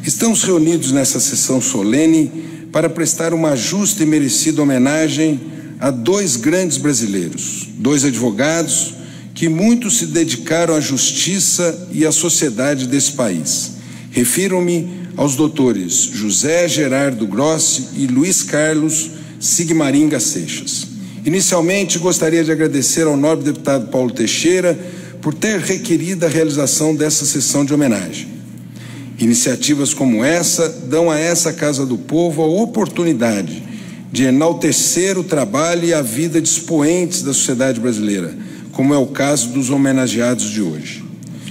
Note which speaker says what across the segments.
Speaker 1: Estamos reunidos nessa sessão solene para prestar uma justa e merecida homenagem a dois grandes brasileiros, dois advogados que muito se dedicaram à justiça e à sociedade desse país. Refiro-me aos doutores José Gerardo Grossi e Luiz Carlos Sigmaringa Seixas. Inicialmente, gostaria de agradecer ao nobre deputado Paulo Teixeira por ter requerido a realização dessa sessão de homenagem. Iniciativas como essa dão a essa Casa do Povo a oportunidade de enaltecer o trabalho e a vida de expoentes da sociedade brasileira, como é o caso dos homenageados de hoje.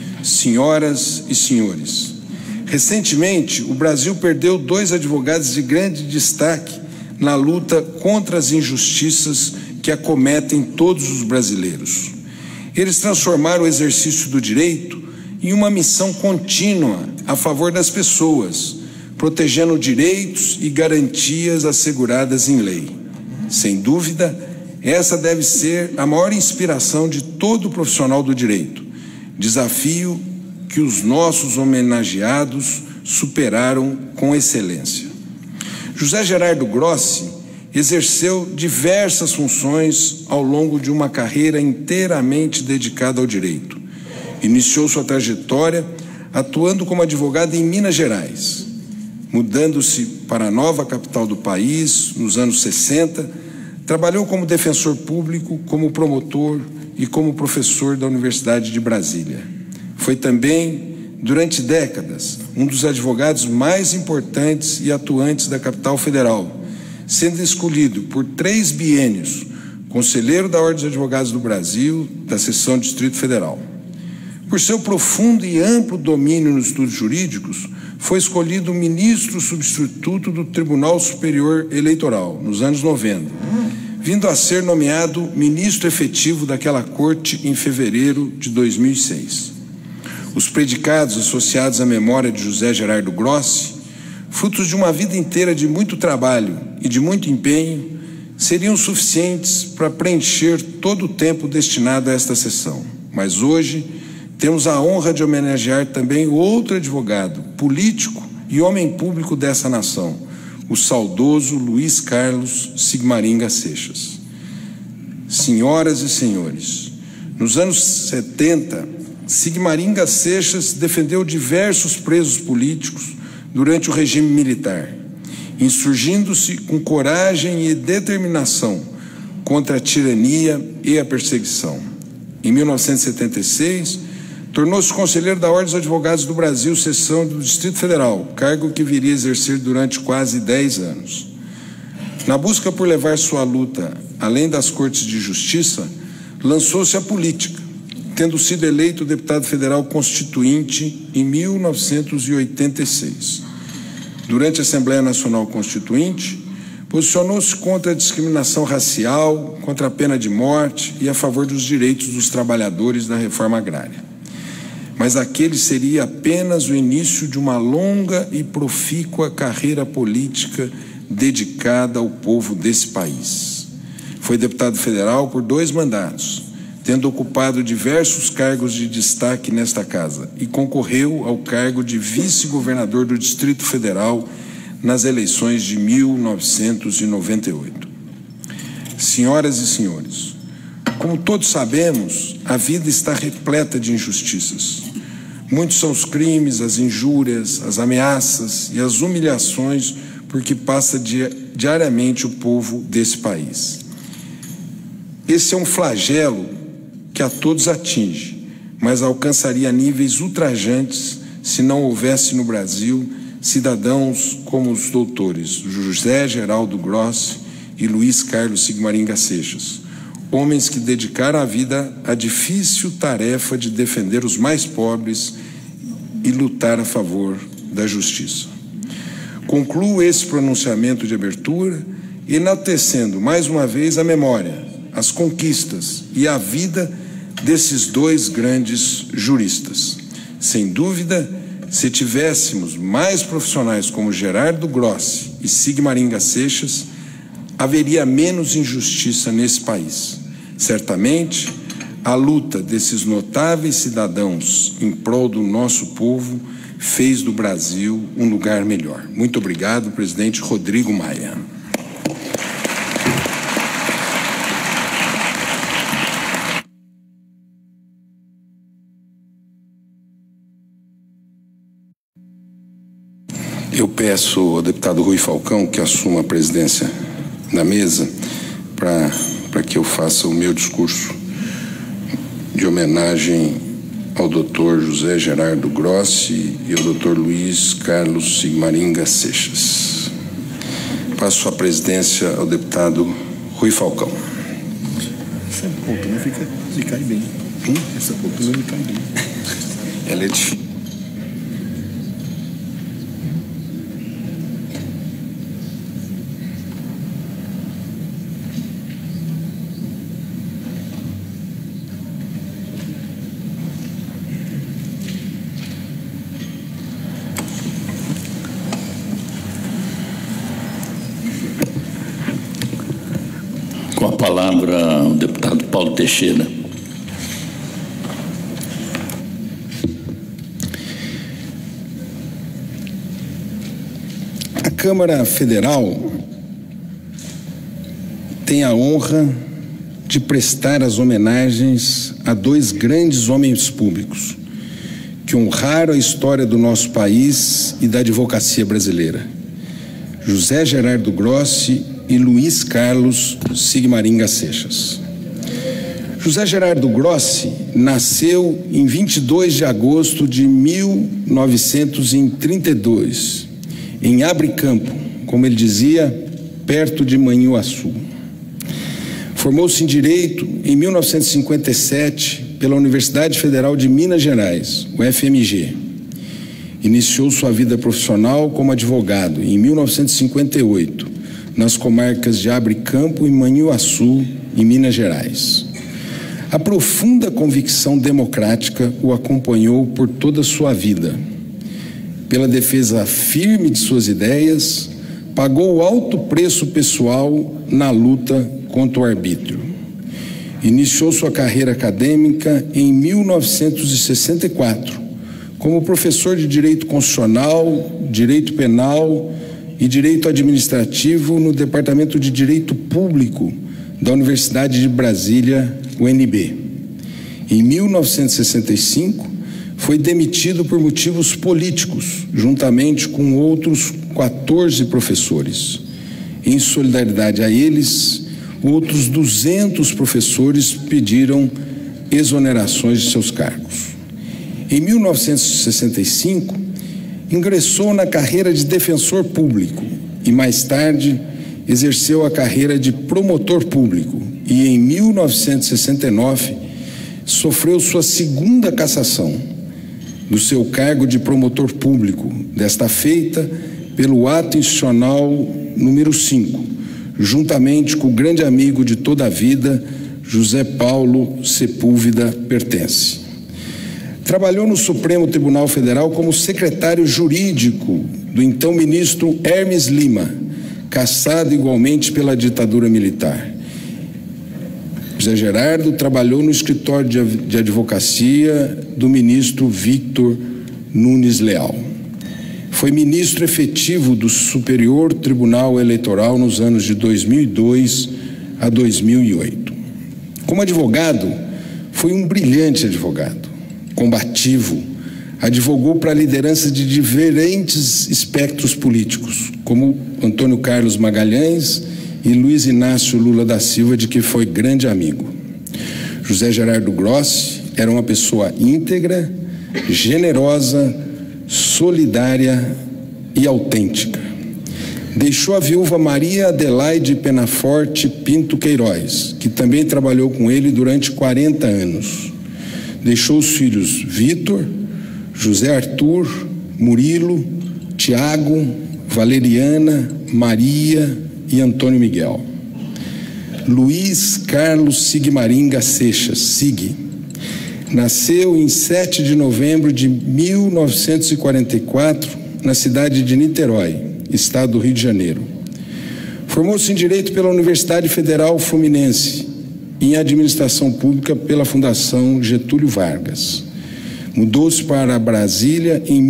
Speaker 1: Senhoras e senhores, recentemente o Brasil perdeu dois advogados de grande destaque na luta contra as injustiças que acometem todos os brasileiros. Eles transformaram o exercício do direito em uma missão contínua a favor das pessoas, protegendo direitos e garantias asseguradas em lei. Sem dúvida, essa deve ser a maior inspiração de todo profissional do direito, desafio que os nossos homenageados superaram com excelência. José Gerardo Grossi exerceu diversas funções ao longo de uma carreira inteiramente dedicada ao direito. Iniciou sua trajetória atuando como advogado em Minas Gerais, mudando-se para a nova capital do país nos anos 60, trabalhou como defensor público, como promotor e como professor da Universidade de Brasília. Foi também, durante décadas, um dos advogados mais importantes e atuantes da capital federal, sendo escolhido por 3 biênios conselheiro da Ordem dos Advogados do Brasil, da Seção Distrito Federal. Por seu profundo e amplo domínio nos estudos jurídicos, foi escolhido ministro substituto do Tribunal Superior Eleitoral, nos anos 90, vindo a ser nomeado ministro efetivo daquela corte em fevereiro de 2006. Os predicados associados à memória de José Gerardo Grossi, frutos de uma vida inteira de muito trabalho e de muito empenho, seriam suficientes para preencher todo o tempo destinado a esta sessão. Mas hoje temos a honra de homenagear também outro advogado, político e homem público dessa nação, o saudoso Luiz Carlos Sigmaringa Seixas. Senhoras e senhores, nos anos 70, Sigmaringa Seixas defendeu diversos presos políticos durante o regime militar, insurgindo-se com coragem e determinação contra a tirania e a perseguição. Em 1976, tornou-se conselheiro da Ordem dos Advogados do Brasil, seção do Distrito Federal, cargo que viria a exercer durante quase 10 anos. Na busca por levar sua luta além das cortes de justiça, lançou-se à política, tendo sido eleito deputado federal constituinte em 1986. Durante a Assembleia Nacional Constituinte, posicionou-se contra a discriminação racial, contra a pena de morte e a favor dos direitos dos trabalhadores da reforma agrária. Mas aquele seria apenas o início de uma longa e profícua carreira política dedicada ao povo desse país. Foi deputado federal por 2 mandatos, tendo ocupado diversos cargos de destaque nesta casa, e concorreu ao cargo de vice-governador do Distrito Federal nas eleições de 1998. Senhoras e senhores, como todos sabemos, a vida está repleta de injustiças. Muitos são os crimes, as injúrias, as ameaças e as humilhações por que passa diariamente o povo desse país. Esse é um flagelo que a todos atinge, mas alcançaria níveis ultrajantes se não houvesse no Brasil cidadãos como os doutores José Geraldo Grossi e Luiz Carlos Sigmaringa Seixas, homens que dedicaram a vida à difícil tarefa de defender os mais pobres e lutar a favor da justiça. Concluo esse pronunciamento de abertura enaltecendo mais uma vez a memória, as conquistas e a vida desses dois grandes juristas. Sem dúvida, se tivéssemos mais profissionais como Gerardo Grossi e Sigmaringa Seixas, haveria menos injustiça nesse país. Certamente, a luta desses notáveis cidadãos em prol do nosso povo fez do Brasil um lugar melhor. Muito obrigado, presidente Rodrigo Maia. Eu peço ao deputado Rui Falcão que assuma a presidência da mesa para que eu faça o meu discurso de homenagem ao Dr. José Gerardo Grossi e ao Dr. Luiz Carlos Sigmaringa Seixas. Passo a presidência ao deputado Rui Falcão.
Speaker 2: Essa poltrona me cai bem. Essa poltrona me cai bem.
Speaker 1: Ela é difícil.
Speaker 3: Com a palavra, o deputado Paulo Teixeira.
Speaker 1: A Câmara Federal tem a honra de prestar as homenagens a dois grandes homens públicos que honraram a história do nosso país e da advocacia brasileira: José Gerardo Grossi e Luiz Carlos Sigmaringa Seixas. José Gerardo Grossi nasceu em 22 de agosto de 1932, em Abricampo, como ele dizia, perto de Manhuaçu. Formou-se em Direito em 1957 pela Universidade Federal de Minas Gerais, o FMG. Iniciou sua vida profissional como advogado em 1958, nas comarcas de Abricampo e Manhuaçu, em Minas Gerais. A profunda convicção democrática o acompanhou por toda a sua vida. Pela defesa firme de suas ideias, pagou alto preço pessoal na luta contra o arbítrio. Iniciou sua carreira acadêmica em 1964, como professor de Direito Constitucional, Direito Penal e Direito Administrativo no Departamento de Direito Público da Universidade de Brasília, UNB. Em 1965, foi demitido por motivos políticos, juntamente com outros 14 professores. Em solidariedade a eles, outros 200 professores pediram exonerações de seus cargos. Em 1965, ingressou na carreira de defensor público e, mais tarde, exerceu a carreira de promotor público e, em 1969, sofreu sua segunda cassação do seu cargo de promotor público, desta feita pelo ato institucional número 5, juntamente com o grande amigo de toda a vida, José Paulo Sepúlveda Pertence. Trabalhou no Supremo Tribunal Federal como secretário jurídico do então ministro Hermes Lima, cassado igualmente pela ditadura militar. José Gerardo trabalhou no escritório de advocacia do ministro Victor Nunes Leal. Foi ministro efetivo do Superior Tribunal Eleitoral nos anos de 2002 a 2008. Como advogado, foi um brilhante advogado, combativo, advogou para a liderança de diferentes espectros políticos, como Antônio Carlos Magalhães e Luiz Inácio Lula da Silva, de que foi grande amigo. José Gerardo Grossi era uma pessoa íntegra, generosa, solidária e autêntica. Deixou a viúva Maria Adelaide Penaforte Pinto Queiroz, que também trabalhou com ele durante 40 anos. Deixou os filhos Vitor, José Arthur, Murilo, Tiago, Valeriana, Maria e Antônio Miguel. Luiz Carlos Sigmaringa Seixas, Sig, nasceu em 7 de novembro de 1944, na cidade de Niterói, estado do Rio de Janeiro. Formou-se em Direito pela Universidade Federal Fluminense, em Administração Pública pela Fundação Getúlio Vargas. Mudou-se para Brasília em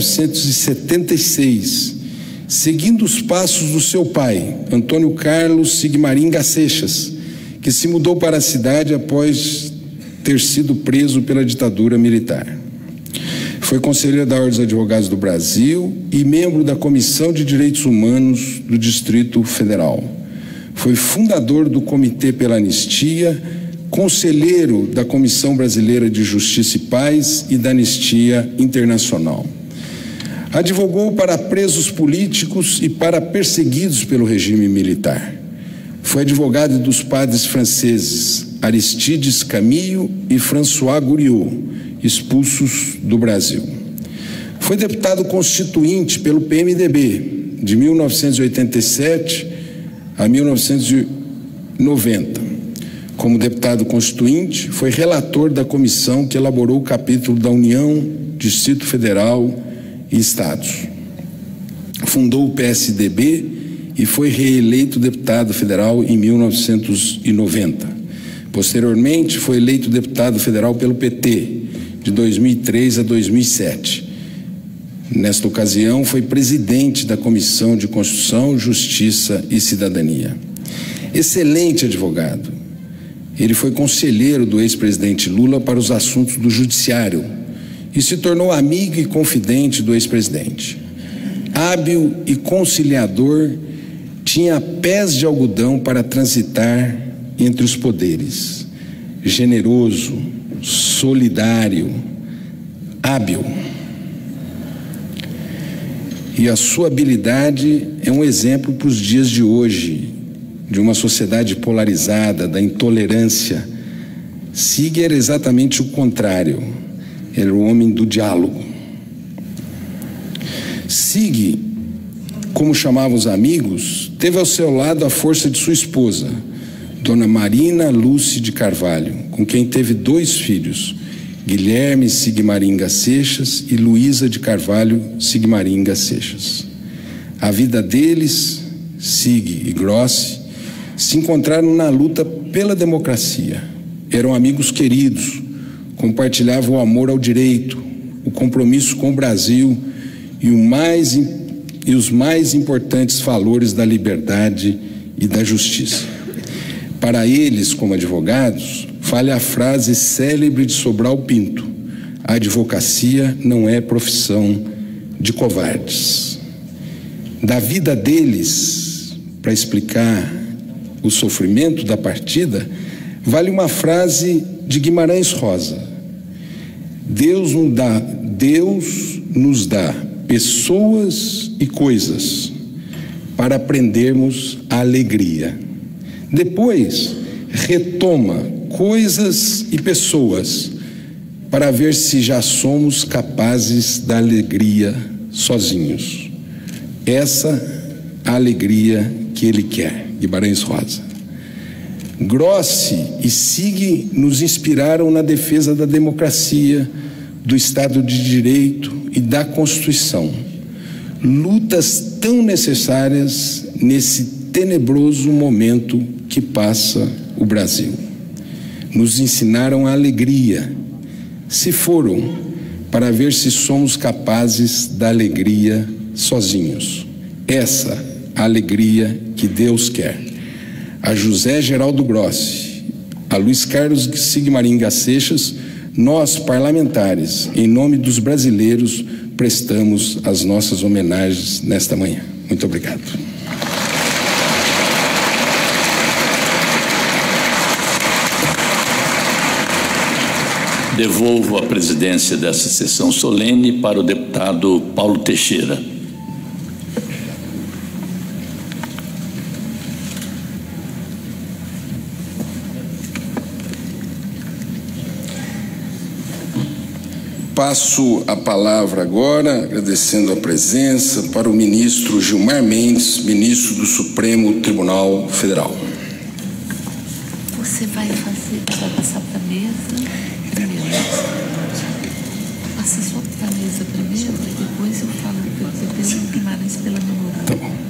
Speaker 1: 1976, seguindo os passos do seu pai, Antônio Carlos Sigmaringa Seixas, que se mudou para a cidade após ter sido preso pela ditadura militar. Foi conselheiro da Ordem dos Advogados do Brasil e membro da Comissão de Direitos Humanos do Distrito Federal. Foi fundador do Comitê pela Anistia, conselheiro da Comissão Brasileira de Justiça e Paz e da Anistia Internacional. Advogou para presos políticos e para perseguidos pelo regime militar. Foi advogado dos padres franceses Aristides Camillo e François Guriot, expulsos do Brasil. Foi deputado constituinte pelo PMDB de 1987 a 1990. Como deputado constituinte, foi relator da comissão que elaborou o capítulo da União, Distrito Federal e Estados. Fundou o PSDB e foi reeleito deputado federal em 1990. Posteriormente, foi eleito deputado federal pelo PT, de 2003 a 2007. Nesta ocasião, foi presidente da Comissão de Constituição, Justiça e Cidadania. Excelente advogado. Ele foi conselheiro do ex-presidente Lula para os assuntos do judiciário e se tornou amigo e confidente do ex-presidente. Hábil e conciliador, tinha pés de algodão para transitar entre os poderes. Generoso, solidário, hábil. E a sua habilidade é um exemplo para os dias de hoje, de uma sociedade polarizada, da intolerância. Sig era exatamente o contrário, era o homem do diálogo. Sig, como chamavam os amigos, teve ao seu lado a força de sua esposa, Dona Marina Lúcia de Carvalho, com quem teve 2 filhos, Guilherme Sigmaringa Seixas e Luísa de Carvalho Sigmaringa Seixas. A vida deles, Sig e Grossi, se encontraram na luta pela democracia. Eram amigos queridos, compartilhavam o amor ao direito, o compromisso com o Brasil e os mais importantes valores da liberdade e da justiça. Para eles, como advogados, vale a frase célebre de Sobral Pinto: a advocacia não é profissão de covardes. Da vida deles, para explicar o sofrimento da partida, vale uma frase de Guimarães Rosa: Deus nos dá pessoas e coisas para aprendermos a alegria. Depois, retoma coisas e pessoas para ver se já somos capazes da alegria sozinhos. Essa a alegria que ele quer. Guimarães Rosa. Grossi e Sig nos inspiraram na defesa da democracia, do Estado de Direito e da Constituição. Lutas tão necessárias nesse tenebroso momento que passa o Brasil. Nos ensinaram a alegria. Se foram para ver se somos capazes da alegria sozinhos. Essa a alegria que Deus quer. A José Geraldo Grossi, a Luiz Carlos Sigmaringa Seixas, nós, parlamentares, em nome dos brasileiros, prestamos as nossas homenagens nesta manhã. Muito obrigado.
Speaker 3: Devolvo a presidência dessa sessão solene para o deputado Paulo Teixeira.
Speaker 1: Passo a palavra agora, agradecendo a presença, para o ministro Gilmar Mendes, ministro do Supremo Tribunal Federal.
Speaker 4: Você vai passar para a mesa primeiro. Passa só para a mesa primeiro, e depois eu falo pelo Guimarães pela memória.
Speaker 1: Tá bom.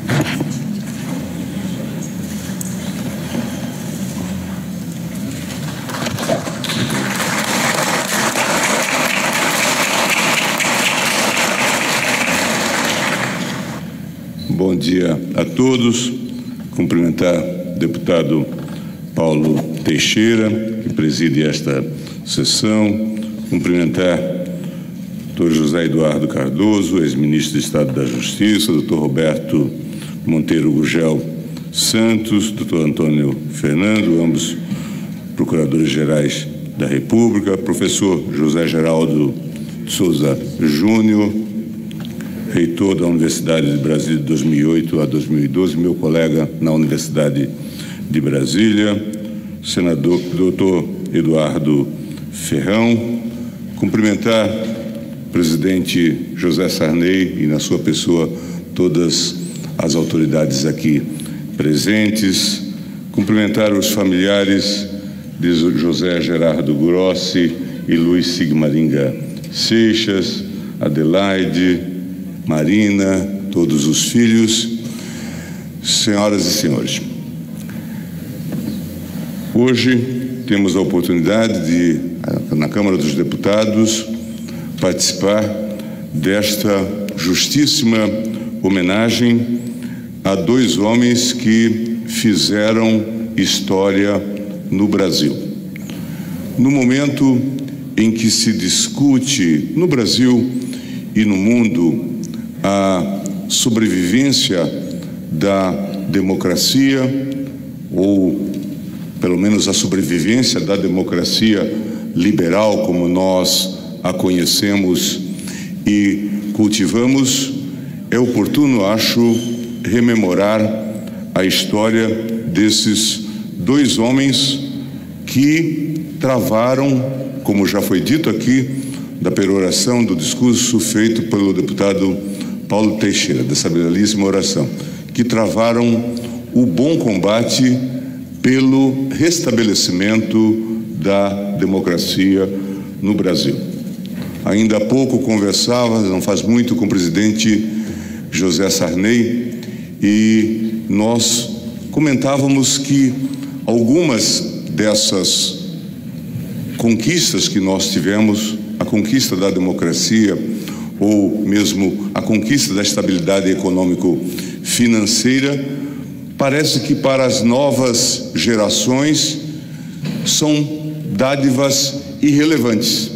Speaker 5: Bom dia a todos. Cumprimentar o deputado Paulo Teixeira, que preside esta sessão. Cumprimentar o doutor José Eduardo Cardoso, ex-ministro de Estado da Justiça, doutor Roberto Monteiro Gurgel Santos, doutor Antônio Fernando, ambos procuradores-gerais da República, professor José Geraldo de Souza Júnior, reitor da Universidade de Brasília de 2008 a 2012, meu colega na Universidade de Brasília, senador doutor Eduardo Ferrão, cumprimentar o presidente José Sarney e, na sua pessoa, todas as autoridades aqui presentes, cumprimentar os familiares de José Gerardo Grossi e Luiz Sigmaringa Seixas, Adelaide, Marina, todos os filhos, senhoras e senhores. Hoje temos a oportunidade de, na Câmara dos Deputados, participar desta justíssima homenagem a dois homens que fizeram história no Brasil. No momento em que se discute no Brasil e no mundo a sobrevivência da democracia, ou pelo menos a sobrevivência da democracia liberal, como nós a conhecemos e cultivamos, é oportuno, acho, rememorar a história desses dois homens que travaram, como já foi dito aqui, da peroração do discurso feito pelo deputado Paulo Teixeira, dessa belíssima oração, que travaram o bom combate pelo restabelecimento da democracia no Brasil. Ainda há pouco conversava, não faz muito, com o presidente José Sarney, e nós comentávamos que algumas dessas conquistas que nós tivemos, a conquista da democracia, ou mesmo a conquista da estabilidade econômico-financeira, parece que para as novas gerações são dádivas irrelevantes.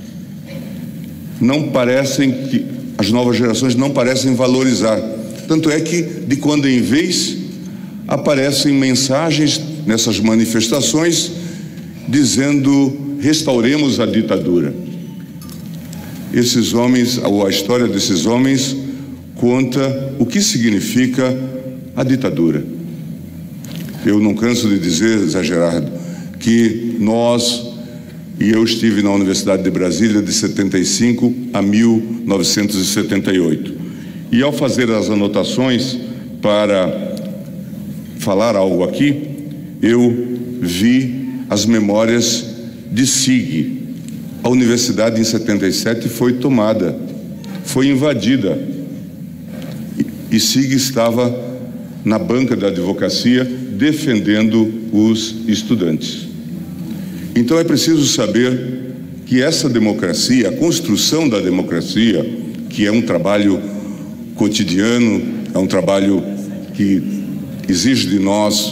Speaker 5: Não parecem que as novas gerações não parecem valorizar. Tanto é que, de quando em vez, aparecem mensagens nessas manifestações dizendo: restauremos a ditadura. Esses homens, ou a história desses homens, conta o que significa a ditadura. Eu não canso de dizer, Zé Gerardo, que nós, e eu estive na Universidade de Brasília de 75 a 1978. E ao fazer as anotações para falar algo aqui, eu vi as memórias de SIG. A universidade em 77 foi tomada, foi invadida, e SIG estava na banca da advocacia defendendo os estudantes. Então é preciso saber que essa democracia, a construção da democracia, que é um trabalho cotidiano, é um trabalho que exige de nós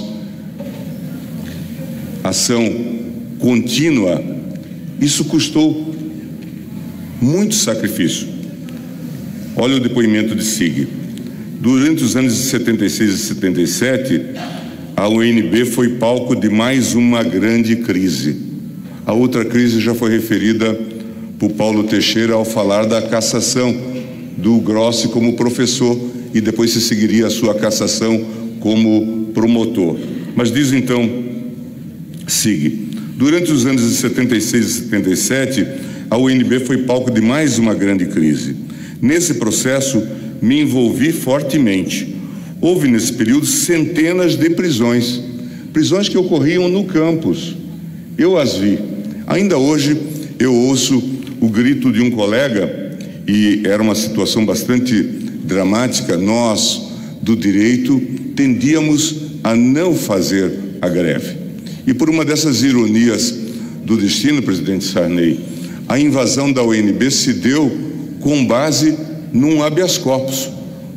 Speaker 5: ação contínua, isso custou muito sacrifício. Olha o depoimento de SIG. Durante os anos de 76 e 77, a UNB foi palco de mais uma grande crise. A outra crise já foi referida por Paulo Teixeira ao falar da cassação do Grossi como professor, e depois se seguiria a sua cassação como promotor. Mas diz então SIG: durante os anos de 76 e 77, a UNB foi palco de mais uma grande crise. Nesse processo, me envolvi fortemente. Houve nesse período centenas de prisões que ocorriam no campus. Eu as vi. Ainda hoje eu ouço o grito de um colega, e era uma situação bastante dramática. Nós, do direito, tendíamos a não fazer a greve. E por uma dessas ironias do destino, presidente Sarney, a invasão da UNB se deu com base num habeas corpus.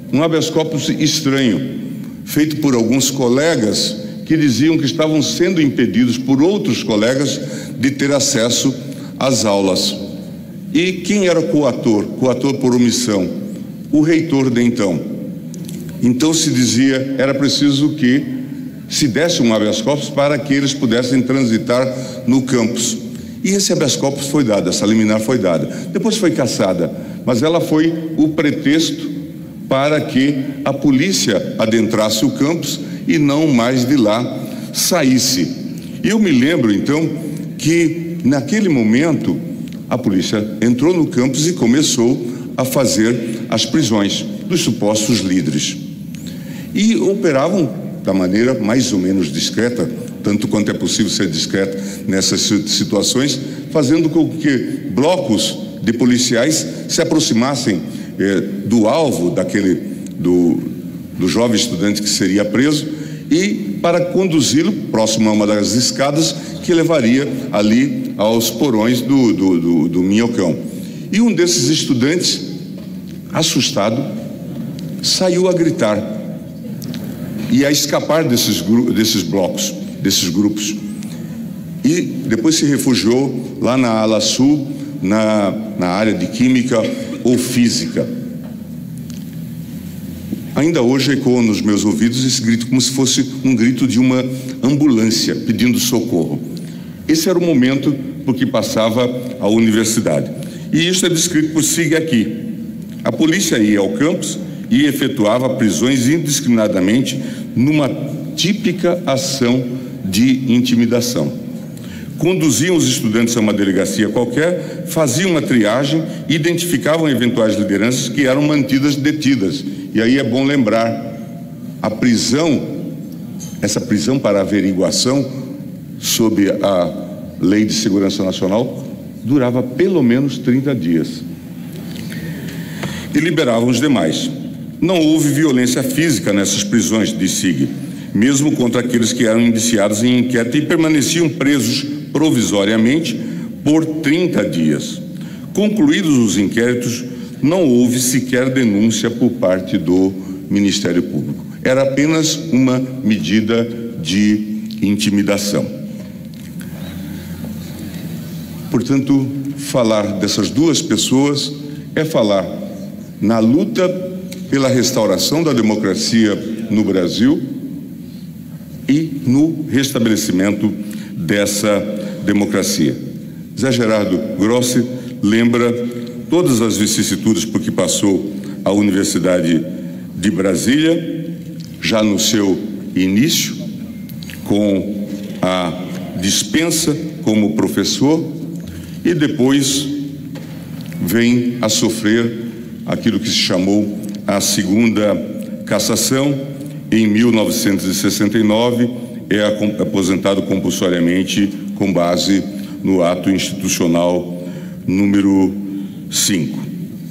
Speaker 5: um habeas corpus estranho, feito por alguns colegas que diziam que estavam sendo impedidos por outros colegas de ter acesso às aulas. E quem era coator? Coator por omissão? O reitor de então. Então se dizia, era preciso que se desse um habeas corpus para que eles pudessem transitar no campus. E esse habeas corpus foi dado, essa liminar foi dada. Depois foi cassada, mas ela foi o pretexto para que a polícia adentrasse o campus e não mais de lá saísse. E eu me lembro, então, que naquele momento a polícia entrou no campus e começou a fazer as prisões dos supostos líderes. E operavam da maneira mais ou menos discreta, tanto quanto é possível ser discreta nessas situações, fazendo com que blocos de policiais se aproximassem do alvo do jovem estudante que seria preso e para conduzi-lo próximo a uma das escadas que levaria ali aos porões do Minhocão. E um desses estudantes, assustado, saiu a gritar e a escapar desses blocos, desses grupos. E depois se refugiou lá na ala sul, na área de química ou física. Ainda hoje ecoa nos meus ouvidos esse grito como se fosse um grito de uma ambulância pedindo socorro. Esse era o momento por que passava a universidade. E isso é descrito por Sig aqui. A polícia ia ao campus e efetuava prisões indiscriminadamente numa típica ação de intimidação. Conduziam os estudantes a uma delegacia qualquer, faziam uma triagem e identificavam eventuais lideranças que eram mantidas detidas. E aí é bom lembrar, a prisão, essa prisão para averiguação sob a Lei de Segurança Nacional, durava pelo menos 30 dias. E liberavam os demais. Não houve violência física nessas prisões de Sig, mesmo contra aqueles que eram indiciados em inquérito e permaneciam presos provisoriamente por 30 dias. Concluídos os inquéritos, não houve sequer denúncia por parte do Ministério Público. Era apenas uma medida de intimidação. Portanto, falar dessas duas pessoas é falar na luta pela restauração da democracia no Brasil e no restabelecimento dessa democracia. Zé Gerardo Grossi lembra todas as vicissitudes por que passou a Universidade de Brasília, já no seu início, com a dispensa como professor, e depois vem a sofrer aquilo que se chamou a segunda cassação. Em 1969, é aposentado compulsoriamente com base no ato institucional número 5.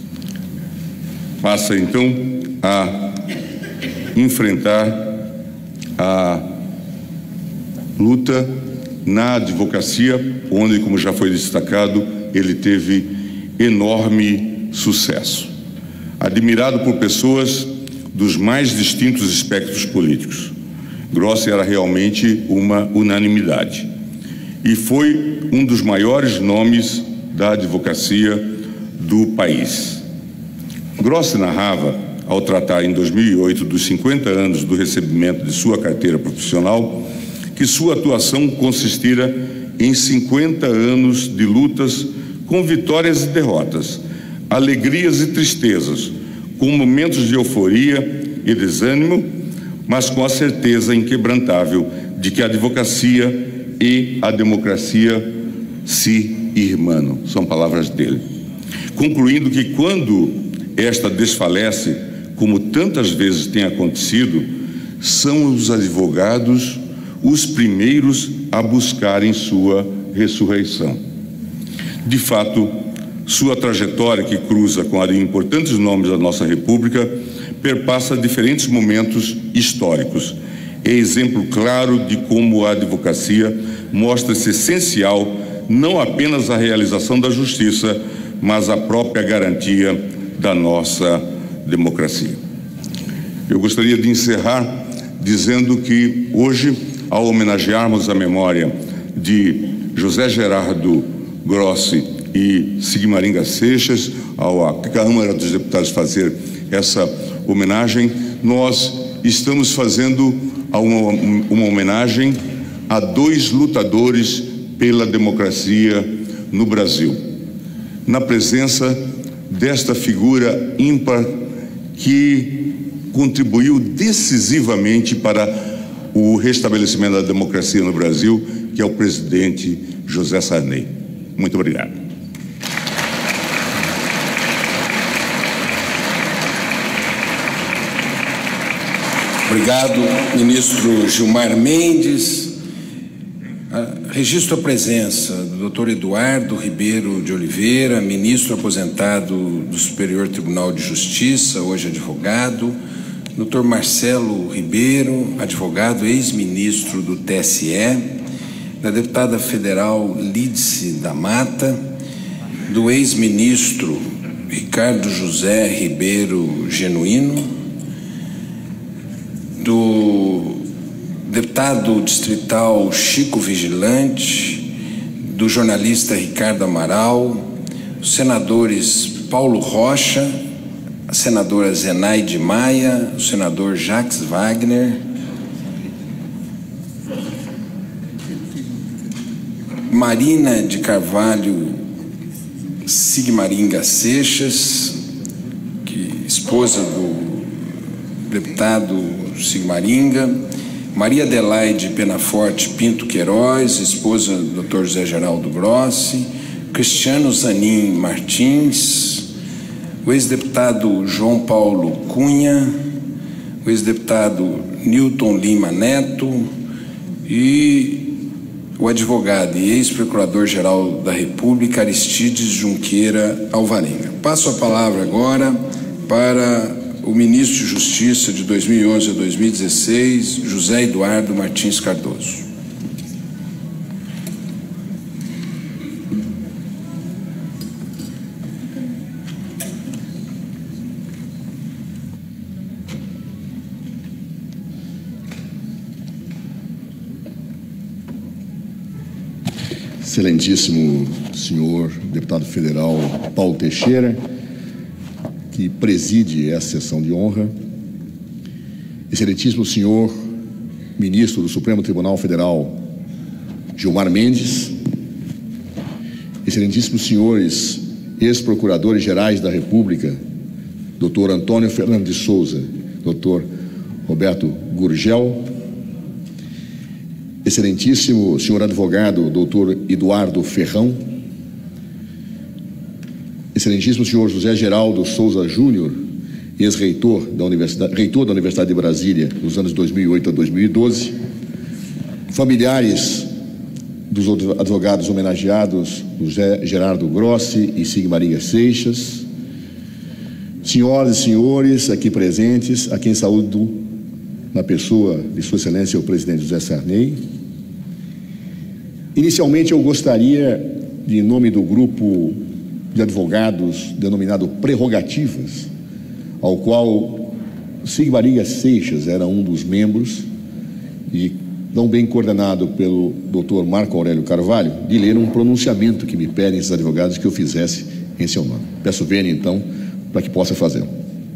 Speaker 5: Passa então a enfrentar a luta na advocacia, onde, como já foi destacado, ele teve enorme sucesso. Admirado por pessoas dos mais distintos espectros políticos. Grossi era realmente uma unanimidade e foi um dos maiores nomes da advocacia do país. Grossi narrava, ao tratar em 2008 dos 50 anos do recebimento de sua carteira profissional, que sua atuação consistira em 50 anos de lutas com vitórias e derrotas, alegrias e tristezas, com momentos de euforia e desânimo, mas com a certeza inquebrantável de que a advocacia e a democracia se irmanam. São palavras dele. Concluindo que quando esta desfalece, como tantas vezes tem acontecido, são os advogados os primeiros a buscarem sua ressurreição. De fato, sua trajetória, que cruza com a de importantes nomes da nossa República, perpassa diferentes momentos históricos. É exemplo claro de como a advocacia mostra-se essencial não apenas à realização da justiça, mas à própria garantia da nossa democracia. Eu gostaria de encerrar dizendo que hoje, ao homenagearmos a memória de José Gerardo Grossi e Sigmaringa Seixas, ao Câmara dos Deputados fazer essa homenagem, nós estamos fazendo uma homenagem a 2 lutadores pela democracia no Brasil, na presença desta figura ímpar que contribuiu decisivamente para o restabelecimento da democracia no Brasil, que é o presidente José Sarney. Muito obrigado.
Speaker 1: Obrigado, ministro Gilmar Mendes. Registro a presença do Dr. Eduardo Ribeiro de Oliveira, ministro aposentado do Superior Tribunal de Justiça, hoje advogado. Dr. Marcelo Ribeiro, advogado, ex-ministro do TSE. Da deputada federal Lídice da Mata. Do ex-ministro Ricardo José Ribeiro Genuíno. Do deputado distrital Chico Vigilante, do jornalista Ricardo Amaral, os senadores Paulo Rocha, a senadora Zenaide Maia, o senador Jacques Wagner, Marina de Carvalho Sigmaringa Seixas, esposa do deputado Sigmaringa, Maria Adelaide Penaforte Pinto Queiroz, esposa do Dr. José Geraldo Grossi, Cristiano Zanin Martins, o ex-deputado João Paulo Cunha, o ex-deputado Newton Lima Neto e o advogado e ex-procurador-geral da República Aristides Junqueira Alvarenga. Passo a palavra agora para o ministro de Justiça de 2011 a 2016, José Eduardo Martins Cardoso.
Speaker 2: Excelentíssimo senhor deputado federal Paulo Teixeira, que preside essa sessão de honra, excelentíssimo senhor ministro do Supremo Tribunal Federal Gilmar Mendes, excelentíssimos senhores ex-procuradores gerais da República, Dr. Antônio Fernando de Souza, Dr. Roberto Gurgel, excelentíssimo senhor advogado Dr. Eduardo Ferrão, excelentíssimo senhor José Geraldo Souza Júnior, ex-reitor da Universidade de Brasília nos anos 2008 a 2012, familiares dos advogados homenageados José Gerardo Grossi e Sigmaringa Seixas, senhoras e senhores aqui presentes, a quem saúdo na pessoa de Sua Excelência o presidente José Sarney. Inicialmente eu gostaria, em nome do grupo de advogados denominado Prerrogativas, ao qual Sigmaringa Seixas era um dos membros e tão bem coordenado pelo Dr. Marco Aurélio Carvalho, de ler um pronunciamento que me pedem esses advogados que eu fizesse em seu nome. Peço vênia, então, para que possa fazê-lo.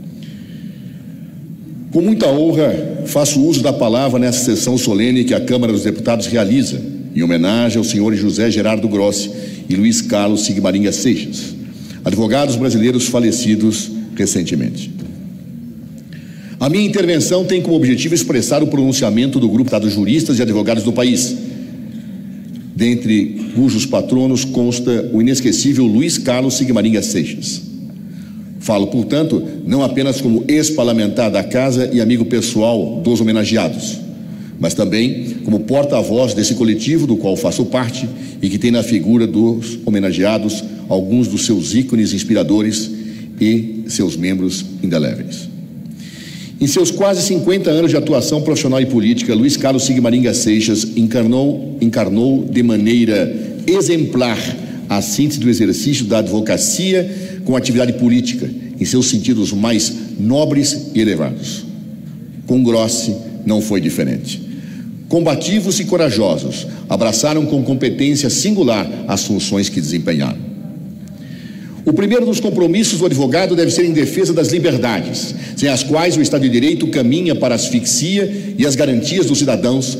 Speaker 2: Com muita honra, faço uso da palavra nessa sessão solene que a Câmara dos Deputados realiza, em homenagem aos senhores José Gerardo Grossi e Luiz Carlos Sigmaringa Seixas, advogados brasileiros falecidos recentemente. A minha intervenção tem como objetivo expressar o pronunciamento do grupo de juristas e advogados do país, dentre cujos patronos consta o inesquecível Luiz Carlos Sigmaringa Seixas. Falo, portanto, não apenas como ex-parlamentar da casa e amigo pessoal dos homenageados, mas também como porta-voz desse coletivo do qual faço parte e que tem na figura dos homenageados alguns dos seus ícones inspiradores e seus membros indeléveis. Em seus quase 50 anos de atuação profissional e política, Luiz Carlos Sigmaringa Seixas encarnou de maneira exemplar a síntese do exercício da advocacia com a atividade política, em seus sentidos mais nobres e elevados. Com Grossi não foi diferente. Combativos e corajosos, abraçaram com competência singular as funções que desempenharam. O primeiro dos compromissos do advogado deve ser em defesa das liberdades, sem as quais o Estado de Direito caminha para a asfixia e as garantias dos cidadãos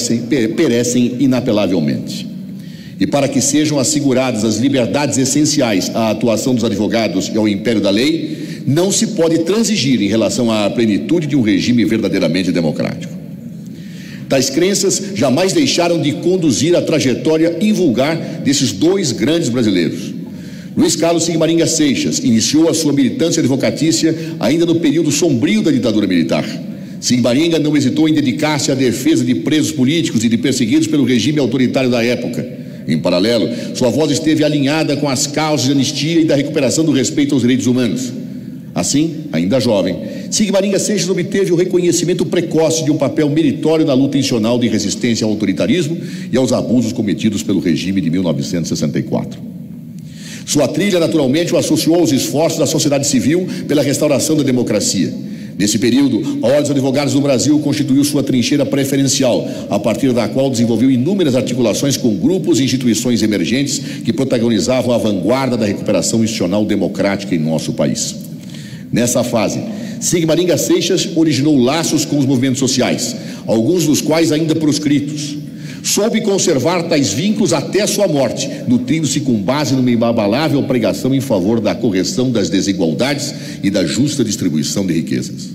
Speaker 2: perecem inapelavelmente. E para que sejam asseguradas as liberdades essenciais à atuação dos advogados e ao império da lei, não se pode transigir em relação à plenitude de um regime verdadeiramente democrático. Tais crenças jamais deixaram de conduzir a trajetória invulgar desses dois grandes brasileiros. Luiz Carlos Sigmaringa Seixas iniciou a sua militância advocatícia ainda no período sombrio da ditadura militar. Sigmaringa não hesitou em dedicar-se à defesa de presos políticos e de perseguidos pelo regime autoritário da época. Em paralelo, sua voz esteve alinhada com as causas de anistia e da recuperação do respeito aos direitos humanos. Assim, ainda jovem, Sigmaringa Seixas obteve o reconhecimento precoce de um papel meritório na luta intencional de resistência ao autoritarismo e aos abusos cometidos pelo regime de 1964. Sua trilha, naturalmente, o associou aos esforços da sociedade civil pela restauração da democracia. Nesse período, a Ordem dos Advogados do Brasil constituiu sua trincheira preferencial, a partir da qual desenvolveu inúmeras articulações com grupos e instituições emergentes que protagonizavam a vanguarda da recuperação institucional democrática em nosso país. Nessa fase, Sigmaringa Seixas originou laços com os movimentos sociais, alguns dos quais ainda proscritos. Soube conservar tais vínculos até sua morte, nutrindo-se com base numa inabalável pregação em favor da correção das desigualdades e da justa distribuição de riquezas.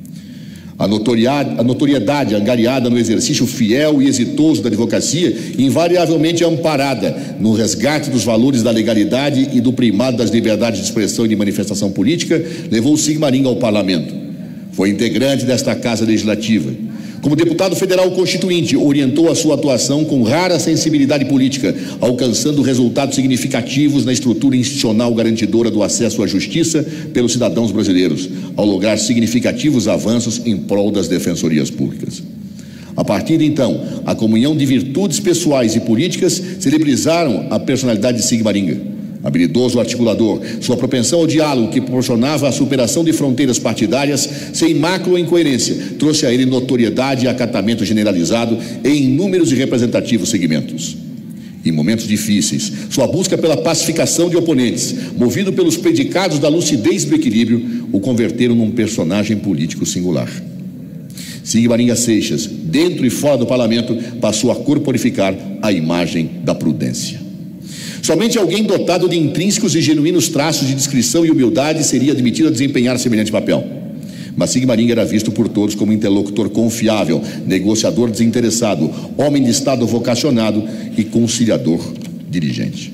Speaker 2: A notoriedade angariada no exercício fiel e exitoso da advocacia, invariavelmente amparada no resgate dos valores da legalidade e do primado das liberdades de expressão e de manifestação política, levou Sigmaringa ao parlamento. Foi integrante desta Casa Legislativa. Como deputado federal constituinte, orientou a sua atuação com rara sensibilidade política, alcançando resultados significativos na estrutura institucional garantidora do acesso à justiça pelos cidadãos brasileiros, ao lograr significativos avanços em prol das defensorias públicas. A partir de então, a comunhão de virtudes pessoais e políticas celebrizaram a personalidade de Sigmaringa. Habilidoso articulador, sua propensão ao diálogo que proporcionava a superação de fronteiras partidárias, sem mácula ou incoerência, trouxe a ele notoriedade e acatamento generalizado em inúmeros e representativos segmentos. Em momentos difíceis, sua busca pela pacificação de oponentes, movido pelos predicados da lucidez e do equilíbrio, o converteram num personagem político singular. Sigmaringa Seixas, dentro e fora do parlamento, passou a corporificar a imagem da prudência. Somente alguém dotado de intrínsecos e genuínos traços de discrição e humildade seria admitido a desempenhar semelhante papel. Mas Sigmaringa era visto por todos como interlocutor confiável, negociador desinteressado, homem de Estado vocacionado e conciliador dirigente.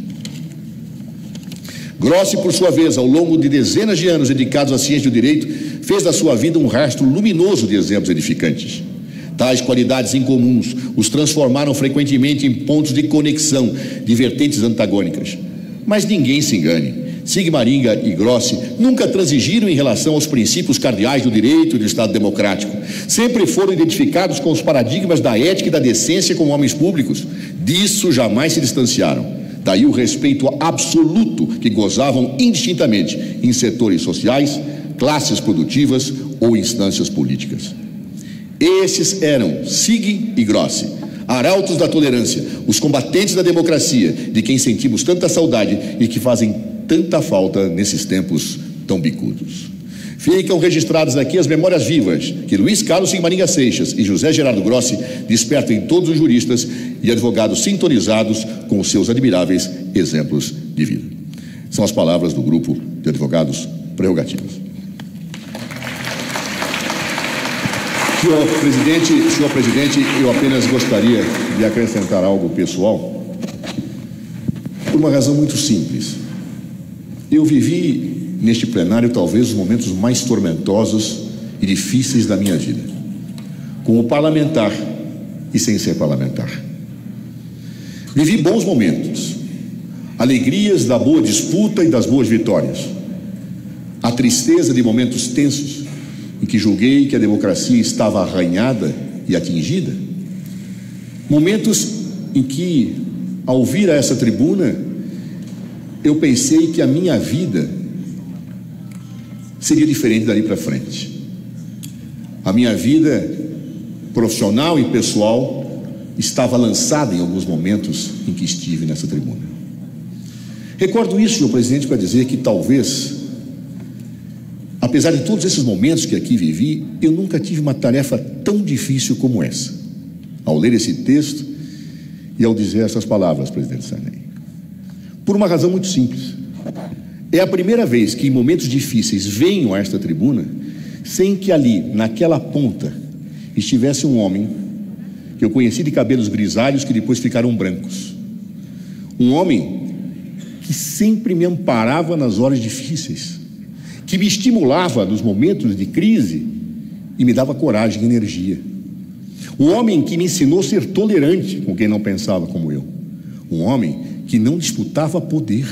Speaker 2: Grossi, por sua vez, ao longo de dezenas de anos dedicados à ciência do direito, fez da sua vida um rastro luminoso de exemplos edificantes. Tais qualidades incomuns os transformaram frequentemente em pontos de conexão de vertentes antagônicas. Mas ninguém se engane, Sigmaringa e Grossi nunca transigiram em relação aos princípios cardeais do direito e do Estado democrático. Sempre foram identificados com os paradigmas da ética e da decência como homens públicos. Disso jamais se distanciaram. Daí o respeito absoluto que gozavam indistintamente em setores sociais, classes produtivas ou instâncias políticas. Esses eram Sig e Grossi, arautos da tolerância, os combatentes da democracia, de quem sentimos tanta saudade e que fazem tanta falta nesses tempos tão bicudos. Ficam registradas aqui as memórias vivas que Luiz Carlos Sigmaringa Seixas e José Gerardo Grossi despertam em todos os juristas e advogados sintonizados com os seus admiráveis exemplos de vida. São as palavras do grupo de advogados prerrogativos. Senhor presidente, eu apenas gostaria de acrescentar algo pessoal, por uma razão muito simples. Eu vivi neste plenário talvez os momentos mais tormentosos e difíceis da minha vida, como parlamentar e sem ser parlamentar. Vivi bons momentos, alegrias da boa disputa e das boas vitórias, a tristeza de momentos tensos, em que julguei que a democracia estava arranhada e atingida, momentos em que, ao vir a essa tribuna, eu pensei que a minha vida seria diferente dali para frente. A minha vida profissional e pessoal estava lançada em alguns momentos em que estive nessa tribuna. Recordo isso, senhor presidente, para dizer que talvez, apesar de todos esses momentos que aqui vivi, eu nunca tive uma tarefa tão difícil como essa, ao ler esse texto e ao dizer essas palavras, presidente Sarney. Por uma razão muito simples. É a primeira vez que em momentos difíceis venho a esta tribuna sem que ali, naquela ponta, estivesse um homem que eu conheci de cabelos grisalhos que depois ficaram brancos. Um homem que sempre me amparava nas horas difíceis, que me estimulava nos momentos de crise e me dava coragem e energia. Um homem que me ensinou a ser tolerante com quem não pensava como eu. Um homem que não disputava poder.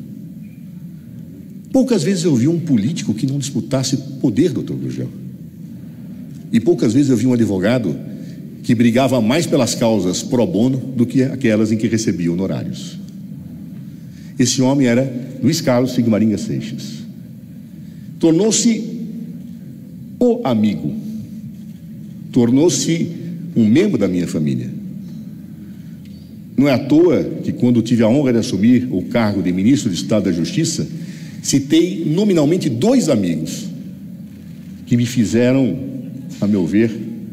Speaker 2: Poucas vezes eu vi um político que não disputasse poder, doutor Gurgel. E poucas vezes eu vi um advogado que brigava mais pelas causas pro bono do que aquelas em que recebia honorários. Esse homem era Luiz Carlos Sigmaringa Seixas. Tornou-se o amigo, tornou-se um membro da minha família. Não é à toa que, quando tive a honra de assumir o cargo de ministro de Estado da Justiça, citei nominalmente 2 amigos que me fizeram, a meu ver,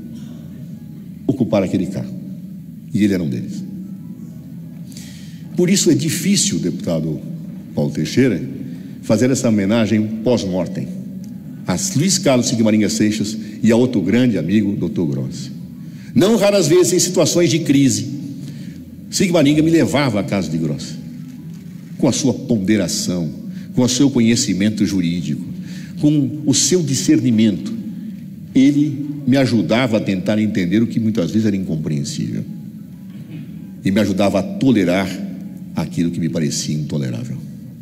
Speaker 2: ocupar aquele cargo. E ele era um deles. Por isso é difícil, deputado Paulo Teixeira, fazer essa homenagem pós-mortem a Luiz Carlos Sigmaringa Seixas e a outro grande amigo, Dr. Grossi. Não raras vezes, em situações de crise, Sigmaringa me levava à casa de Grossi, com a sua ponderação, com o seu conhecimento jurídico, com o seu discernimento. Ele me ajudava a tentar entender o que muitas vezes era incompreensível e me ajudava a tolerar aquilo que me parecia intolerável.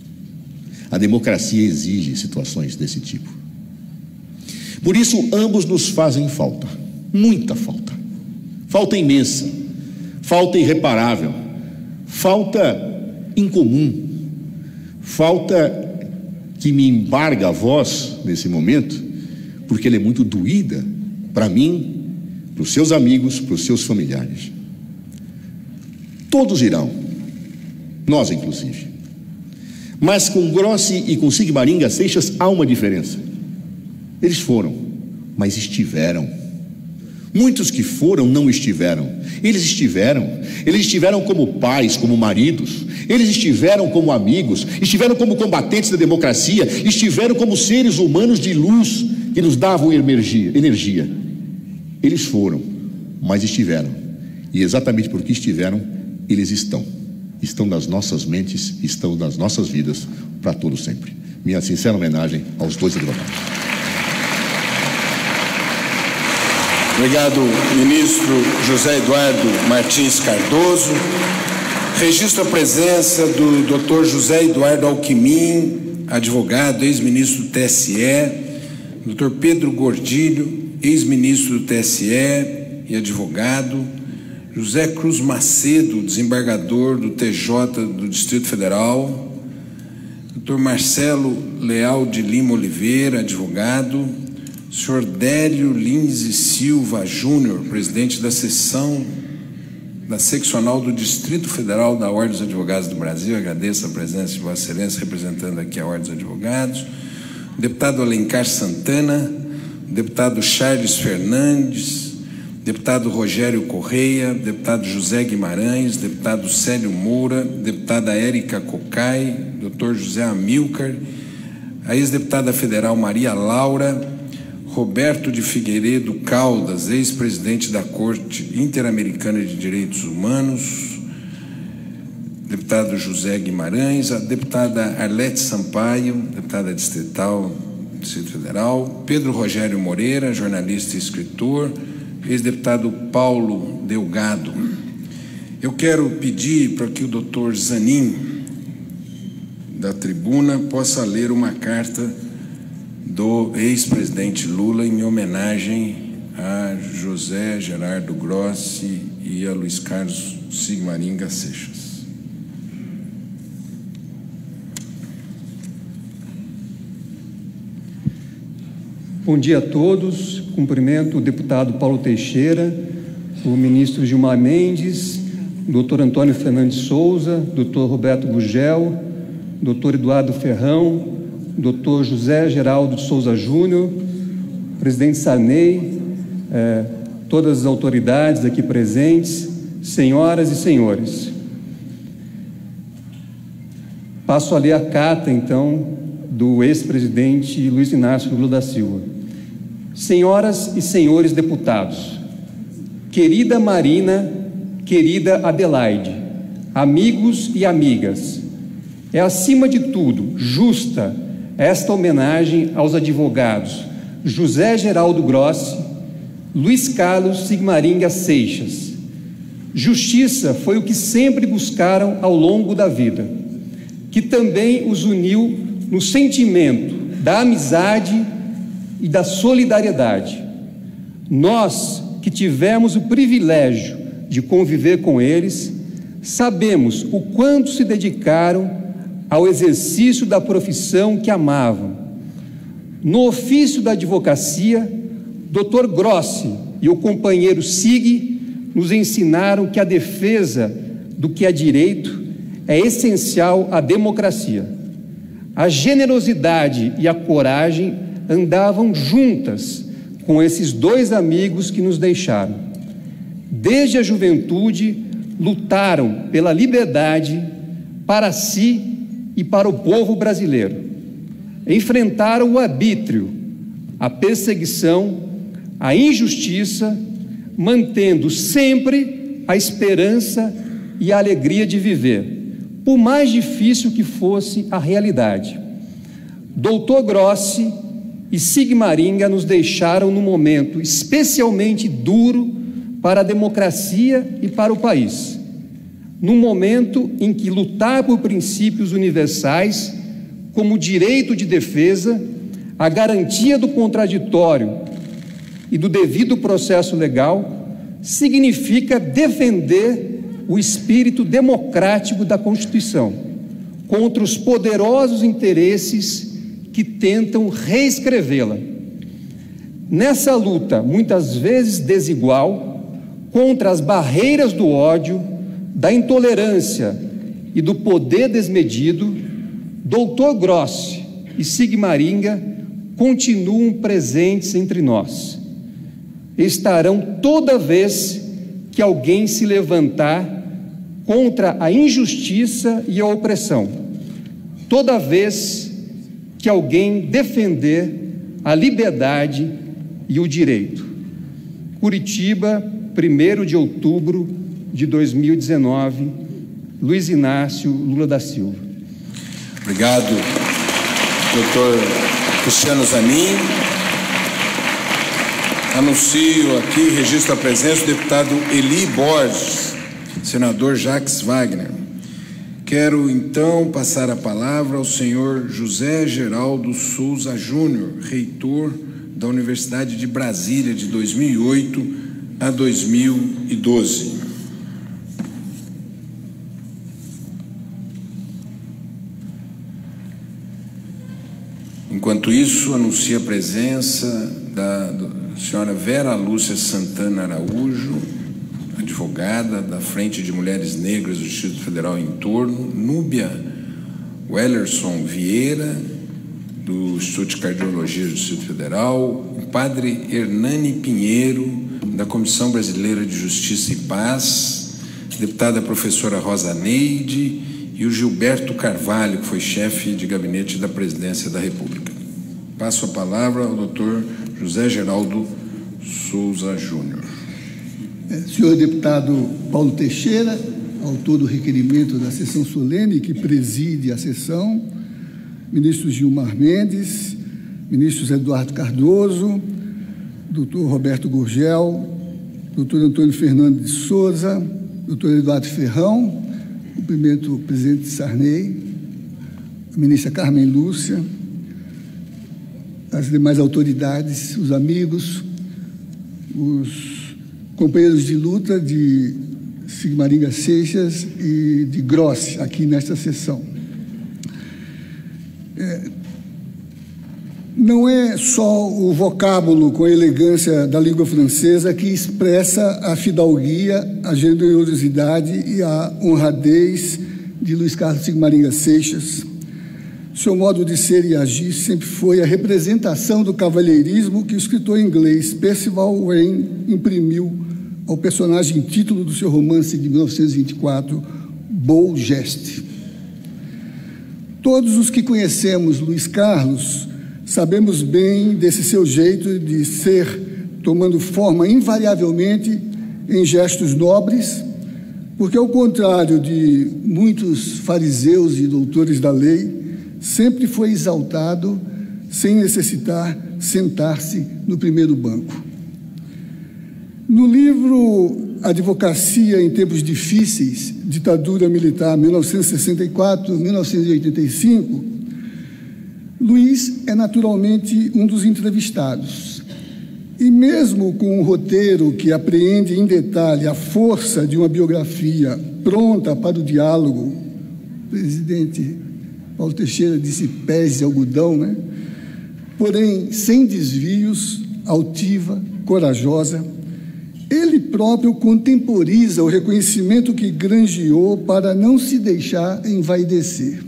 Speaker 2: A democracia exige situações desse tipo. Por isso, ambos nos fazem falta, muita falta, falta imensa, falta irreparável, falta incomum, falta que me embarga a voz nesse momento, porque ela é muito doída para mim, para os seus amigos, para os seus familiares. Todos irão, nós inclusive. Mas com Grossi e com Sigmaringa Seixas há uma diferença. Eles foram, mas estiveram. Muitos que foram não estiveram. Eles estiveram como pais, como maridos, eles estiveram como amigos, estiveram como combatentes da democracia, estiveram como seres humanos de luz que nos davam energia. Eles foram, mas estiveram. E exatamente porque estiveram, eles estão nas nossas mentes, estão nas nossas vidas para todo sempre. Minha sincera homenagem aos 2 advogados.
Speaker 1: Obrigado, ministro José Eduardo Martins Cardoso. Registro a presença do Dr. José Eduardo Alckmin, advogado, ex-ministro do TSE, Dr. Pedro Gordilho, ex-ministro do TSE e advogado, José Cruz Macedo, desembargador do TJ do Distrito Federal, Dr. Marcelo Leal de Lima Oliveira, advogado, Sr. Délio Lins e Silva Júnior, presidente da seccional do Distrito Federal da Ordem dos Advogados do Brasil. Agradeço a presença de Vossa Excelência, representando aqui a Ordem dos Advogados. O deputado Alencar Santana, o deputado Charles Fernandes, deputado Rogério Correia, deputado José Guimarães, deputado Célio Moura, deputada Érica Cocai, doutor José Amilcar, a ex-deputada federal Maria Laura, Roberto de Figueiredo Caldas, ex-presidente da Corte Interamericana de Direitos Humanos, deputado José Guimarães, a deputada Arlete Sampaio, deputada distrital do Distrito Federal, Pedro Rogério Moreira, jornalista e escritor, ex-deputado Paulo Delgado. Eu quero pedir para que o doutor Zanin, da tribuna, possa ler uma carta do ex-presidente Lula em homenagem a José Gerardo Grossi e a Luiz Carlos Sigmaringa Seixas.
Speaker 6: Bom dia a todos. cumprimento o deputado Paulo Teixeira, o ministro Gilmar Mendes, Dr. Antônio Fernandes Souza, Dr. Roberto Gurgel, Dr. Eduardo Ferrão, Dr. José Geraldo de Souza Júnior, presidente Sarney, todas as autoridades aqui presentes, senhoras e senhores. Passo a ler a carta, então, do ex-presidente Luiz Inácio Lula da Silva. Senhoras e senhores deputados, querida Marina, querida Adelaide, amigos e amigas, é acima de tudo justa esta homenagem aos advogados José Geraldo Grossi, Luiz Carlos Sigmaringa Seixas. Justiça foi o que sempre buscaram ao longo da vida, que também os uniu no sentimento da amizade e da solidariedade. Nós, que tivemos o privilégio de conviver com eles, sabemos o quanto se dedicaram ao exercício da profissão que amavam. No ofício da advocacia, Dr. Grossi e o companheiro Sig nos ensinaram que a defesa do que é direito é essencial à democracia. A generosidade e a coragem andavam juntas com esses dois amigos que nos deixaram. Desde a juventude, lutaram pela liberdade para si e para o povo brasileiro. Enfrentaram o arbítrio, a perseguição, a injustiça, mantendo sempre a esperança e a alegria de viver, por mais difícil que fosse a realidade. Dr. Grossi e Sigmaringa nos deixaram num momento especialmente duro para a democracia e para o país, num momento em que lutar por princípios universais, como o direito de defesa, a garantia do contraditório e do devido processo legal, significa defender o espírito democrático da Constituição contra os poderosos interesses que tentam reescrevê-la. Nessa luta, muitas vezes desigual, contra as barreiras do ódio, da intolerância e do poder desmedido, Dr. Grossi e Sigmaringa continuam presentes entre nós. Estarão toda vez que alguém se levantar contra a injustiça e a opressão, toda vez que alguém defender a liberdade e o direito. Curitiba, 1º de outubro de 2019, Luiz Inácio Lula da Silva.
Speaker 1: Obrigado, doutor Cristiano Zanin. Anuncio aqui, registro a presença do deputado Eli Borges, senador Jacques Wagner. Quero, então, passar a palavra ao senhor José Geraldo Souza Júnior, reitor da Universidade de Brasília de 2008 a 2012. Enquanto isso, anuncio a presença da senhora Vera Lúcia Santana Araújo, advogada da Frente de Mulheres Negras do Distrito Federal em Torno, Núbia Wellerson Vieira, do Instituto de Cardiologia do Distrito Federal, o padre Hernani Pinheiro, da Comissão Brasileira de Justiça e Paz, a deputada professora Rosa Neide e o Gilberto Carvalho, que foi chefe de gabinete da Presidência da República. Passo a palavra ao doutor José Geraldo Souza Júnior.
Speaker 7: Senhor deputado Paulo Teixeira, autor do requerimento da sessão solene que preside a sessão, ministro Gilmar Mendes, ministros Eduardo Cardoso, doutor Roberto Gurgel, doutor Antônio Fernandes de Souza, doutor Eduardo Ferrão, cumprimento o presidente Sarney, a ministra Carmen Lúcia, as demais autoridades, os amigos, os companheiros de luta de Sigmaringa Seixas e de Grossi aqui nesta sessão. não é só o vocábulo com a elegância da língua francesa que expressa a fidalguia, a generosidade e a honradez de Luiz Carlos Sigmaringa Seixas. Seu modo de ser e agir sempre foi a representação do cavalheirismo que o escritor inglês Percival Wayne imprimiu ao personagem título do seu romance de 1924, Beau Geste. Todos os que conhecemos Luiz Carlos sabemos bem desse seu jeito de ser, tomando forma invariavelmente em gestos nobres, porque, ao contrário de muitos fariseus e doutores da lei, sempre foi exaltado sem necessitar sentar-se no primeiro banco. No livro Advocacia em Tempos Difíceis, Ditadura Militar 1964-1985, Luiz é naturalmente um dos entrevistados. E mesmo com um roteiro que apreende em detalhe a força de uma biografia pronta para o diálogo, o presidente Paulo Teixeira disse pés de algodão, né? Porém, sem desvios, altiva, corajosa, ele próprio contemporiza o reconhecimento que granjeou para não se deixar envaidecer.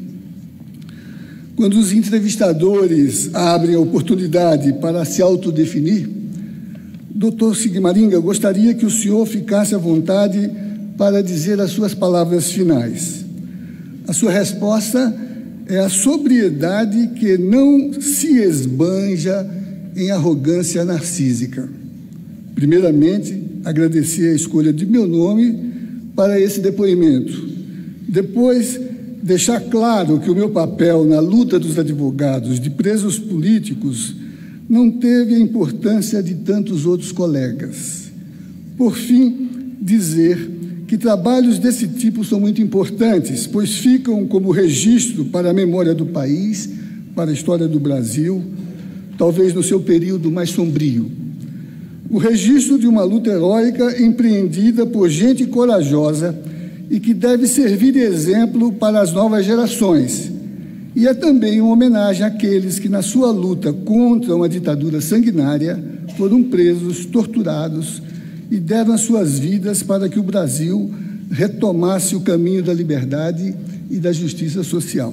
Speaker 7: Quando os entrevistadores abrem a oportunidade para se autodefinir, Dr. Sigmaringa, gostaria que o senhor ficasse à vontade para dizer as suas palavras finais. A sua resposta é a sobriedade que não se esbanja em arrogância narcísica. Primeiramente, agradecer a escolha de meu nome para esse depoimento. Depois, deixar claro que o meu papel na luta dos advogados de presos políticos não teve a importância de tantos outros colegas. Por fim, dizer que trabalhos desse tipo são muito importantes, pois ficam como registro para a memória do país, para a história do Brasil, talvez no seu período mais sombrio. O registro de uma luta heróica empreendida por gente corajosa e que deve servir de exemplo para as novas gerações. E é também uma homenagem àqueles que, na sua luta contra uma ditadura sanguinária, foram presos, torturados e deram as suas vidas para que o Brasil retomasse o caminho da liberdade e da justiça social.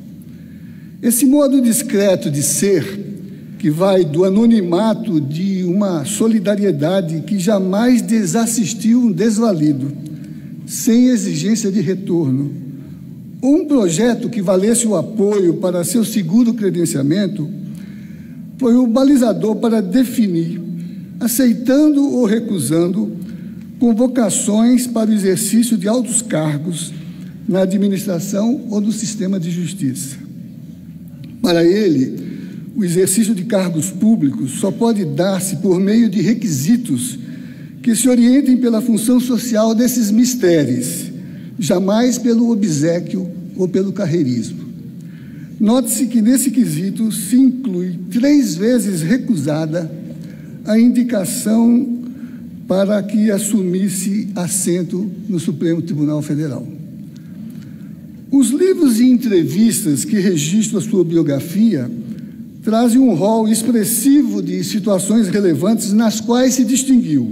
Speaker 7: Esse modo discreto de ser, que vai do anonimato de uma solidariedade que jamais desassistiu um desvalido, sem exigência de retorno, ou um projeto que valesse o apoio para seu seguro credenciamento, foi o balizador para definir, aceitando ou recusando, convocações para o exercício de altos cargos na administração ou no sistema de justiça. Para ele, o exercício de cargos públicos só pode dar-se por meio de requisitos que se orientem pela função social desses mistérios, jamais pelo obséquio ou pelo carreirismo. Note-se que nesse quesito se inclui 3 vezes recusada a indicação para que assumisse assento no Supremo Tribunal Federal. Os livros e entrevistas que registram a sua biografia trazem um rol expressivo de situações relevantes nas quais se distinguiu.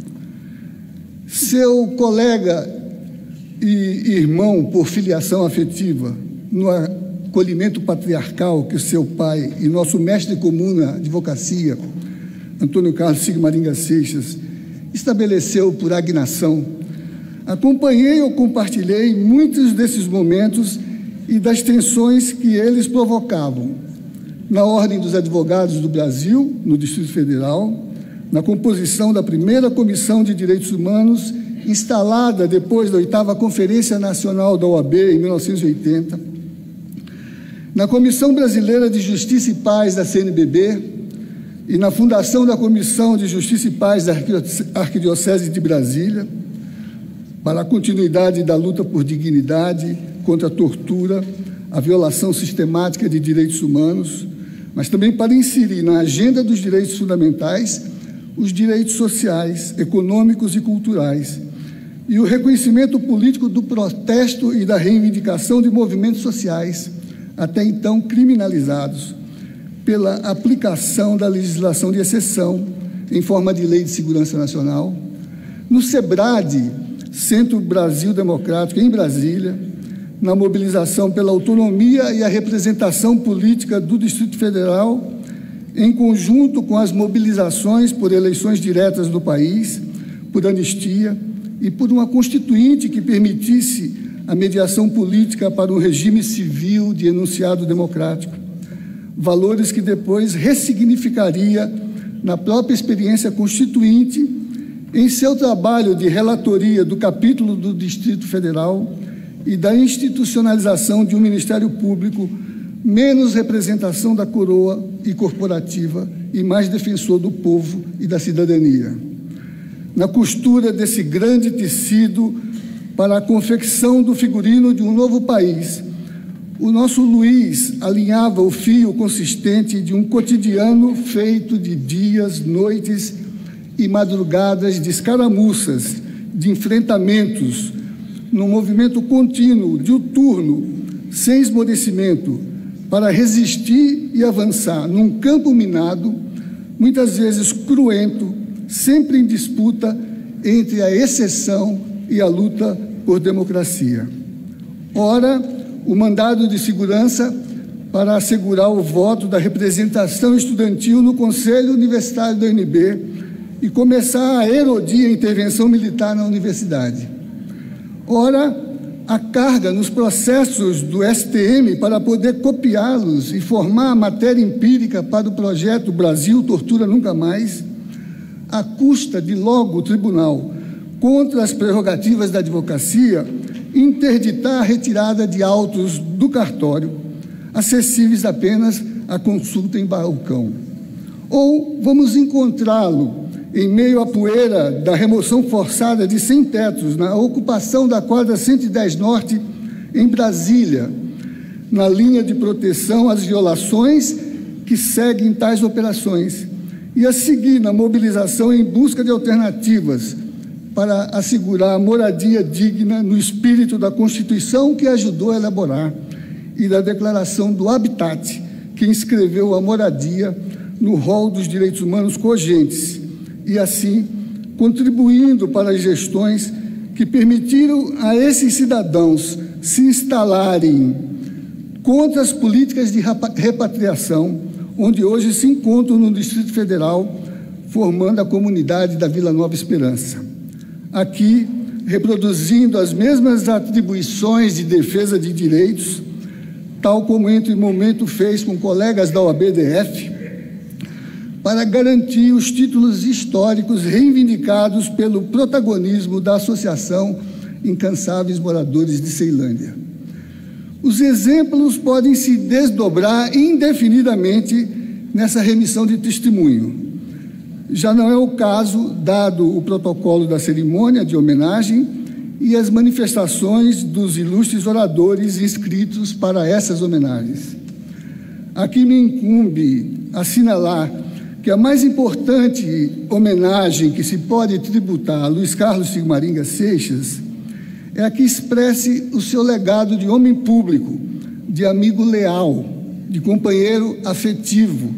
Speaker 7: Seu colega e irmão por filiação afetiva, no acolhimento patriarcal que seu pai e nosso mestre comum na advocacia, Antônio Carlos Sigmaringa Seixas, estabeleceu por agnação, acompanhei ou compartilhei muitos desses momentos e das tensões que eles provocavam, na Ordem dos Advogados do Brasil, no Distrito Federal, na composição da primeira Comissão de Direitos Humanos, instalada depois da 8ª Conferência Nacional da OAB, em 1980, na Comissão Brasileira de Justiça e Paz da CNBB e na fundação da Comissão de Justiça e Paz da Arquidiocese de Brasília, para a continuidade da luta por dignidade, contra a tortura, a violação sistemática de direitos humanos, mas também para inserir na agenda dos direitos fundamentais os direitos sociais, econômicos e culturais, e o reconhecimento político do protesto e da reivindicação de movimentos sociais, até então criminalizados, pela aplicação da legislação de exceção em forma de Lei de Segurança Nacional, no SEBRAD, Centro Brasil Democrático, em Brasília, na mobilização pela autonomia e a representação política do Distrito Federal, em conjunto com as mobilizações por eleições diretas no país, por anistia e por uma constituinte que permitisse a mediação política para um regime civil de enunciado democrático, valores que depois ressignificaria na própria experiência constituinte, em seu trabalho de relatoria do capítulo do Distrito Federal e da institucionalização de um Ministério Público menos representação da coroa e corporativa e mais defensor do povo e da cidadania. Na costura desse grande tecido para a confecção do figurino de um novo país, o nosso Luiz alinhava o fio consistente de um cotidiano feito de dias, noites e madrugadas de escaramuças, de enfrentamentos, num movimento contínuo, diuturno, sem esmorecimento, para resistir e avançar num campo minado, muitas vezes cruento, sempre em disputa entre a exceção e a luta por democracia. Ora, o mandado de segurança para assegurar o voto da representação estudantil no Conselho Universitário da UNB e começar a erodir a intervenção militar na universidade. Ora, a carga nos processos do STM para poder copiá-los e formar a matéria empírica para o projeto Brasil Tortura Nunca Mais, à custa de logo o tribunal, contra as prerrogativas da advocacia, interditar a retirada de autos do cartório, acessíveis apenas à consulta em balcão. Ou vamos encontrá-lo em meio à poeira da remoção forçada de sem-tetos, na ocupação da quadra 110 Norte, em Brasília, na linha de proteção às violações que seguem tais operações, e a seguir na mobilização em busca de alternativas para assegurar a moradia digna no espírito da Constituição que ajudou a elaborar e da Declaração do Habitat, que inscreveu a moradia no rol dos direitos humanos cogentes, e assim contribuindo para as gestões que permitiram a esses cidadãos se instalarem contra as políticas de repatriação, onde hoje se encontram no Distrito Federal, formando a comunidade da Vila Nova Esperança. Aqui, reproduzindo as mesmas atribuições de defesa de direitos, tal como Entre Momento fez com colegas da OAB-DF, para garantir os títulos históricos reivindicados pelo protagonismo da Associação Incansáveis Moradores de Ceilândia. Os exemplos podem se desdobrar indefinidamente nessa remissão de testemunho. Já não é o caso, dado o protocolo da cerimônia de homenagem e as manifestações dos ilustres oradores inscritos para essas homenagens. Aqui me incumbe assinalar que a mais importante homenagem que se pode tributar a Luiz Carlos Sigmaringa Seixas é a que expresse o seu legado de homem público, de amigo leal, de companheiro afetivo,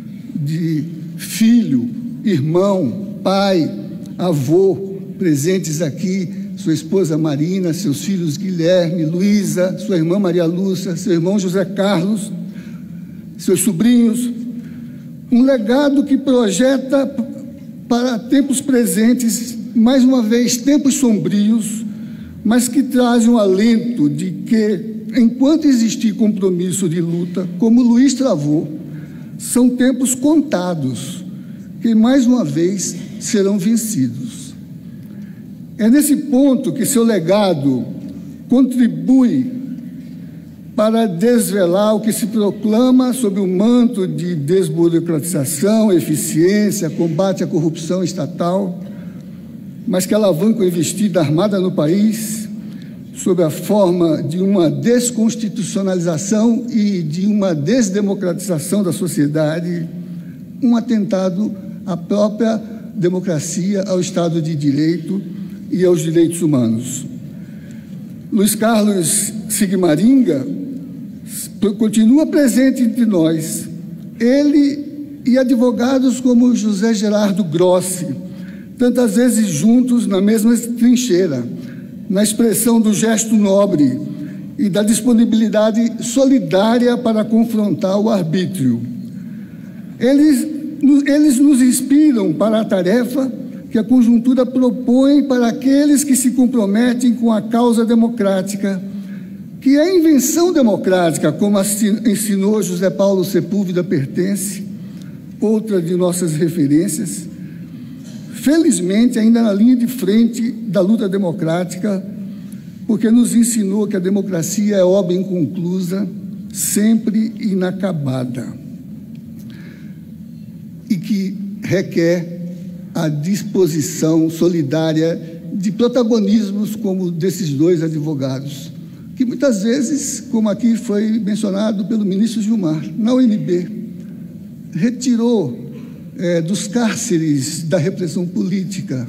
Speaker 7: de filho, irmão, pai, avô, presentes aqui, sua esposa Marina, seus filhos Guilherme, Luísa, sua irmã Maria Lúcia, seu irmão José Carlos, seus sobrinhos. Um legado que projeta para tempos presentes, mais uma vez, tempos sombrios, mas que traz um alento de que, enquanto existir compromisso de luta, como Luiz travou, são tempos contados, que mais uma vez serão vencidos. É nesse ponto que seu legado contribui para desvelar o que se proclama sob o manto de desburocratização, eficiência, combate à corrupção estatal, mas que alavanca a investida armada no país, sob a forma de uma desconstitucionalização e de uma desdemocratização da sociedade, um atentado à própria democracia, ao Estado de Direito e aos direitos humanos. Luiz Carlos Sigmaringa continua presente entre nós, Ele e advogados como José Gerardo Grossi, tantas vezes juntos na mesma trincheira, na expressão do gesto nobre e da disponibilidade solidária para confrontar o arbítrio. Eles nos inspiram para a tarefa que a conjuntura propõe para aqueles que se comprometem com a causa democrática, que a invenção democrática, como ensinou José Paulo Sepúlveda Pertence, outra de nossas referências, felizmente ainda na linha de frente da luta democrática, porque nos ensinou que a democracia é obra inconclusa, sempre inacabada, e que requer a disposição solidária de protagonismos como desses dois advogados, que muitas vezes, como aqui foi mencionado pelo ministro Gilmar, na UNB, retirou dos cárceres da repressão política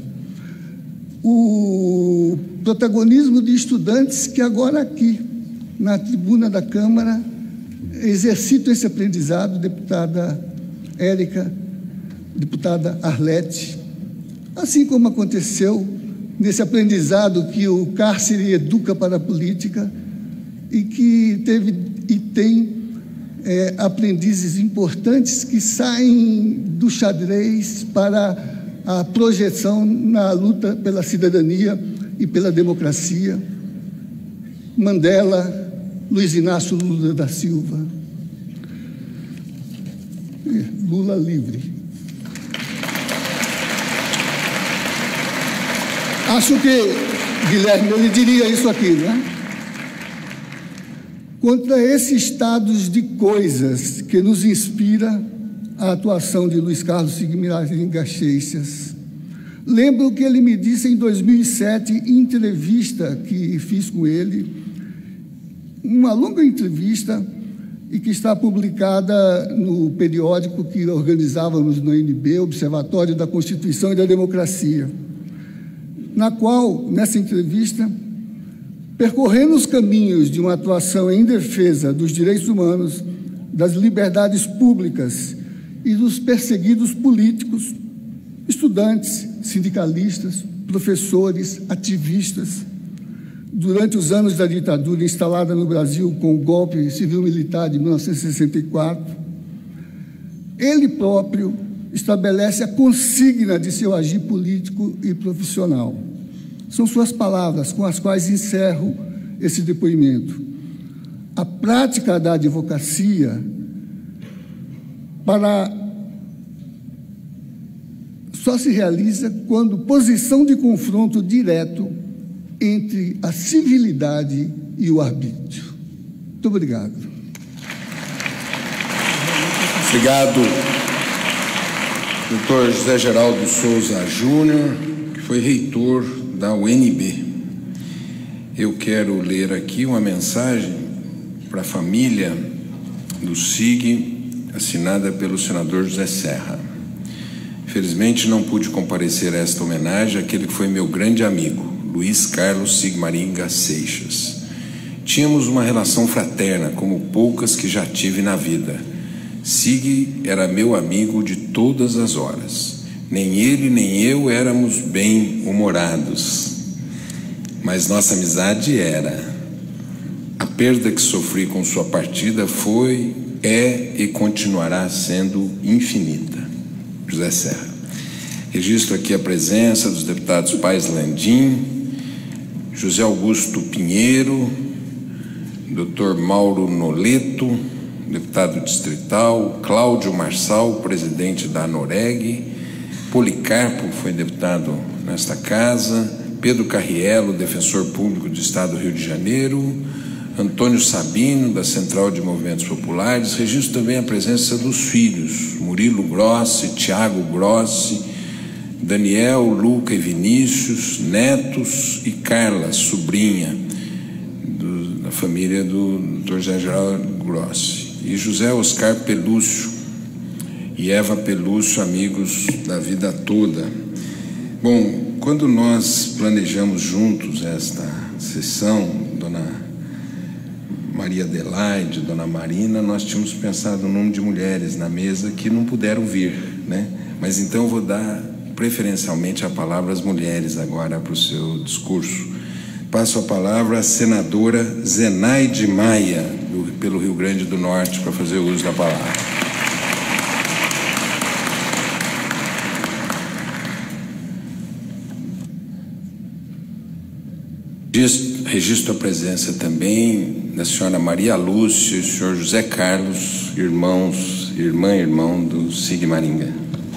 Speaker 7: o protagonismo de estudantes que agora aqui, na tribuna da Câmara, exercitam esse aprendizado, deputada Érica, deputada Arlete, assim como aconteceu nesse aprendizado que o cárcere educa para a política e que teve e tem aprendizes importantes que saem do xadrez para a projeção na luta pela cidadania e pela democracia. Mandela, Luiz Inácio Lula da Silva. Lula livre. Acho que Guilherme, ele diria isso aqui, né? Contra esse estado de coisas que nos inspira a atuação de Luiz Carlos Sigmaringa Seixas. Lembro que ele me disse em 2007, em entrevista que fiz com ele, uma longa entrevista, e que está publicada no periódico que organizávamos no ANB, Observatório da Constituição e da Democracia, na qual, nessa entrevista, percorrendo os caminhos de uma atuação em defesa dos direitos humanos, das liberdades públicas e dos perseguidos políticos, estudantes, sindicalistas, professores, ativistas, durante os anos da ditadura instalada no Brasil com o golpe civil-militar de 1964, ele próprio estabelece a consigna de seu agir político e profissional. São suas palavras com as quais encerro esse depoimento. A prática da advocacia só se realiza quando posição de confronto direto entre a civilidade e o arbítrio. Muito obrigado.
Speaker 1: Obrigado, doutor José Geraldo Souza Júnior, que foi reitor da UNB. Eu quero ler aqui uma mensagem para a família do SIG, assinada pelo senador José Serra. Infelizmente não pude comparecer a esta homenagem àquele que foi meu grande amigo, Luiz Carlos Sigmaringa Seixas. Tínhamos uma relação fraterna como poucas que já tive na vida. Sig era meu amigo de todas as horas. Nem ele nem eu éramos bem-humorados, mas nossa amizade era. A perda que sofri com sua partida foi, é e continuará sendo infinita. José Serra. Registro aqui a presença dos deputados Paes Landim, José Augusto Pinheiro, Dr. Mauro Noleto, deputado distrital, Cláudio Marçal, presidente da ANOREG, Policarpo, foi deputado nesta casa, Pedro Carriello, defensor público do Estado do Rio de Janeiro, Antônio Sabino, da Central de Movimentos Populares. Registro também a presença dos filhos, Murilo Grossi, Tiago Grossi, Daniel, Luca e Vinícius, netos, e Carla, sobrinha da família do Dr. José Geraldo Grossi, e José Oscar Pelúcio e Eva Pelúcio, amigos da vida toda. Bom, quando nós planejamos juntos esta sessão, dona Maria Adelaide, Dona Marina, nós tínhamos pensado no número de mulheres na mesa que não puderam vir, né? Mas então eu vou dar preferencialmente a palavra às mulheres agora para o seu discurso. Passo a palavra à senadora Zenaide Maia, pelo Rio Grande do Norte, para fazer uso da palavra. Registro a presença também da senhora Maria Lúcia e do senhor José Carlos, irmão do Sigmaringa.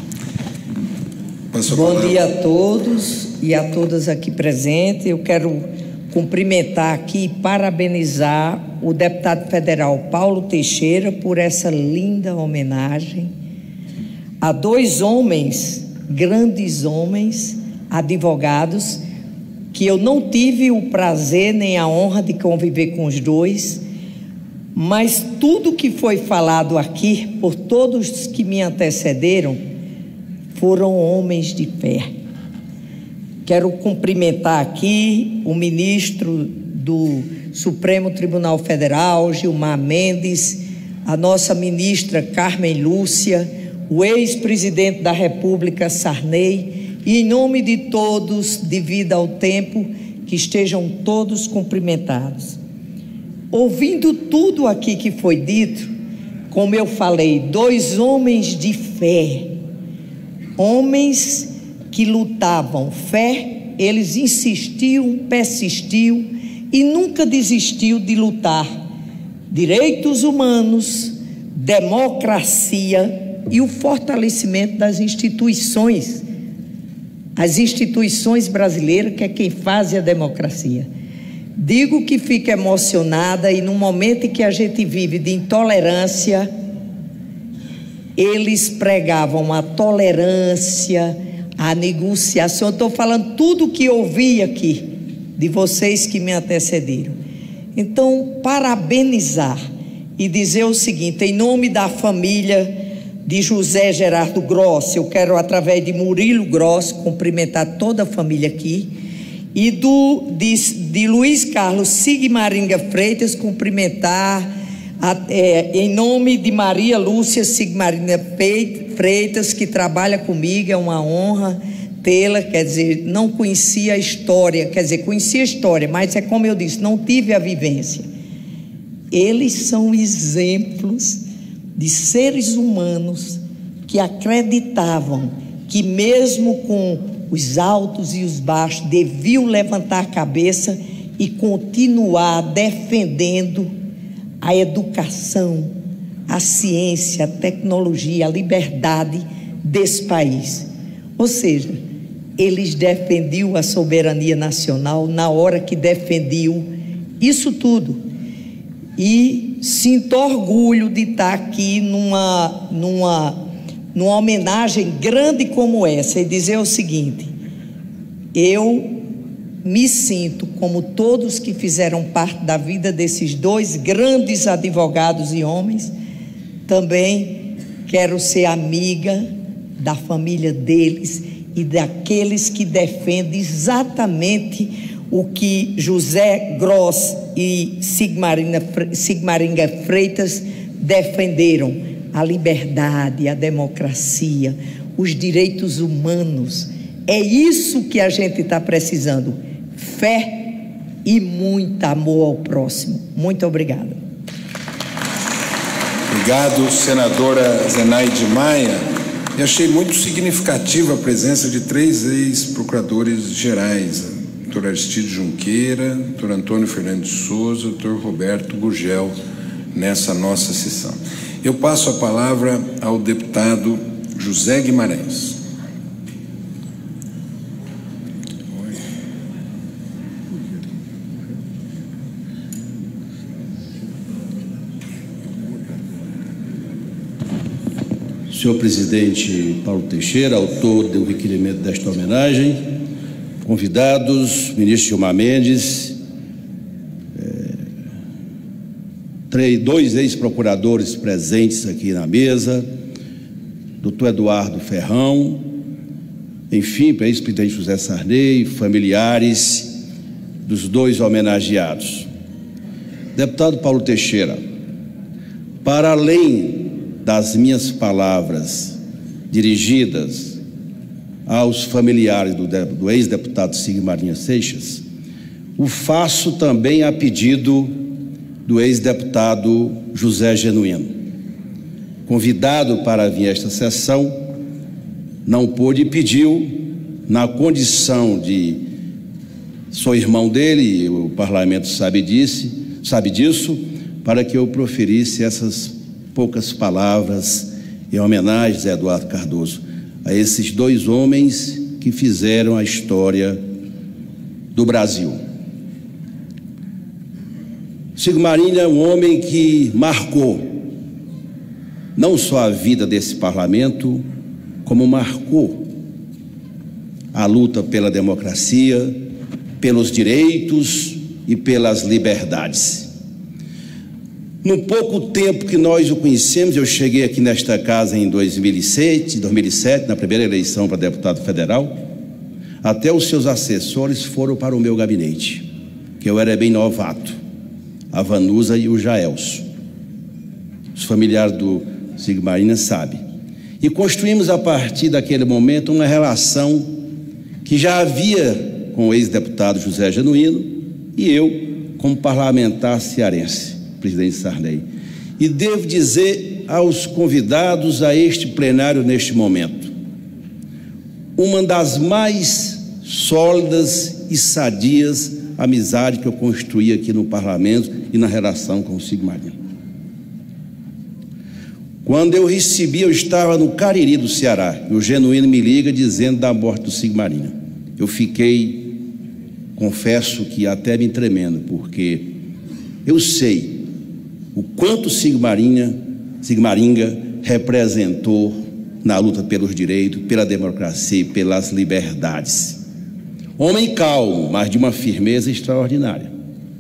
Speaker 8: Bom dia a todos e a todas aqui presentes. Eu quero cumprimentar aqui e parabenizar o deputado federal Paulo Teixeira por essa linda homenagem a dois homens, grandes homens, advogados, que eu não tive o prazer nem a honra de conviver com os dois, mas tudo que foi falado aqui por todos que me antecederam foram homens de fé. Quero cumprimentar aqui o ministro do Supremo Tribunal Federal, Gilmar Mendes, a nossa ministra Carmen Lúcia, o ex-presidente da República Sarney, e em nome de todos, devido ao tempo, que estejam todos cumprimentados. Ouvindo tudo aqui que foi dito, como eu falei, dois homens de fé, homens que lutavam fé, eles insistiam, persistiam e nunca desistiu de lutar direitos humanos, democracia e o fortalecimento das instituições. As instituições brasileiras, que é quem faz a democracia. Digo que fico emocionada e no momento em que a gente vive de intolerância, eles pregavam a tolerância, a negociação. Eu estou falando tudo o que ouvi aqui de vocês que me antecederam. Então, parabenizar e dizer o seguinte, em nome da família de José Gerardo Gross, eu quero, através de Murilo Gross, cumprimentar toda a família aqui, e de Luiz Carlos Sigmaringa Freitas, cumprimentar, em nome de Maria Lúcia Sigmaringa Freitas, que trabalha comigo, é uma honra tê-la, quer dizer, não conhecia a história, quer dizer, conhecia a história, mas é como eu disse, não tive a vivência. Eles são exemplos de seres humanos que acreditavam que mesmo com os altos e os baixos deviam levantar a cabeça e continuar defendendo a educação, a ciência, a tecnologia, a liberdade desse país. Ou seja, eles defendiam a soberania nacional na hora que defendiam isso tudo. E sinto orgulho de estar aqui numa homenagem grande como essa e dizer o seguinte, eu me sinto, como todos que fizeram parte da vida desses dois grandes advogados e homens, também quero ser amiga da família deles e daqueles que defendem exatamente o que José Gross e Sigmaringa Freitas defenderam, a liberdade, a democracia, os direitos humanos. É isso que a gente está precisando, fé e muito amor ao próximo. Muito obrigada.
Speaker 1: Obrigado, senadora Zenaide Maia. E achei muito significativa a presença de 3 ex-procuradores gerais, Dr. Aristides Junqueira, Dr. Antônio Fernando de Souza, Dr. Roberto Gurgel, nessa nossa sessão. Eu passo a palavra ao deputado José Guimarães.
Speaker 9: Senhor presidente Paulo Teixeira, autor do requerimento desta homenagem, convidados, ministro Gilmar Mendes, 2 ex-procuradores presentes aqui na mesa, doutor Eduardo Ferrão, enfim, ex-presidente José Sarney, familiares dos 2 homenageados. Deputado Paulo Teixeira, para além das minhas palavras dirigidas aos familiares do ex-deputado Sig Marinha Seixas, o faço também a pedido do ex-deputado José Genuíno. Convidado para vir a esta sessão, não pôde e pediu, na condição de sou irmão dele, o parlamento sabe disso, para que eu proferisse essas poucas palavras em homenagem a Eduardo Cardoso, a esses dois homens que fizeram a história do Brasil. Sig Marinha é um homem que marcou não só a vida desse parlamento, como marcou a luta pela democracia, pelos direitos e pelas liberdades. No pouco tempo que nós o conhecemos, eu cheguei aqui nesta casa em 2007, na primeira eleição para deputado federal, até os seus assessores foram para o meu gabinete, que eu era bem novato, a Vanusa e o Jaelso. Os familiares do Sig Marinha sabem. E construímos a partir daquele momento uma relação que já havia com o ex-deputado José Genuíno e eu como parlamentar cearense, presidente Sarney. E devo dizer aos convidados a este plenário neste momento, uma das mais sólidas e sadias amizades que eu construí aqui no parlamento e na relação com o Sig Marinha. Quando eu recebi, eu estava no Cariri do Ceará, e o Genuíno me liga dizendo da morte do Sig Marinha. Eu fiquei, confesso que até me tremendo, porque eu sei o quanto Sig Marinha representou na luta pelos direitos, pela democracia e pelas liberdades. Homem calmo, mas de uma firmeza extraordinária.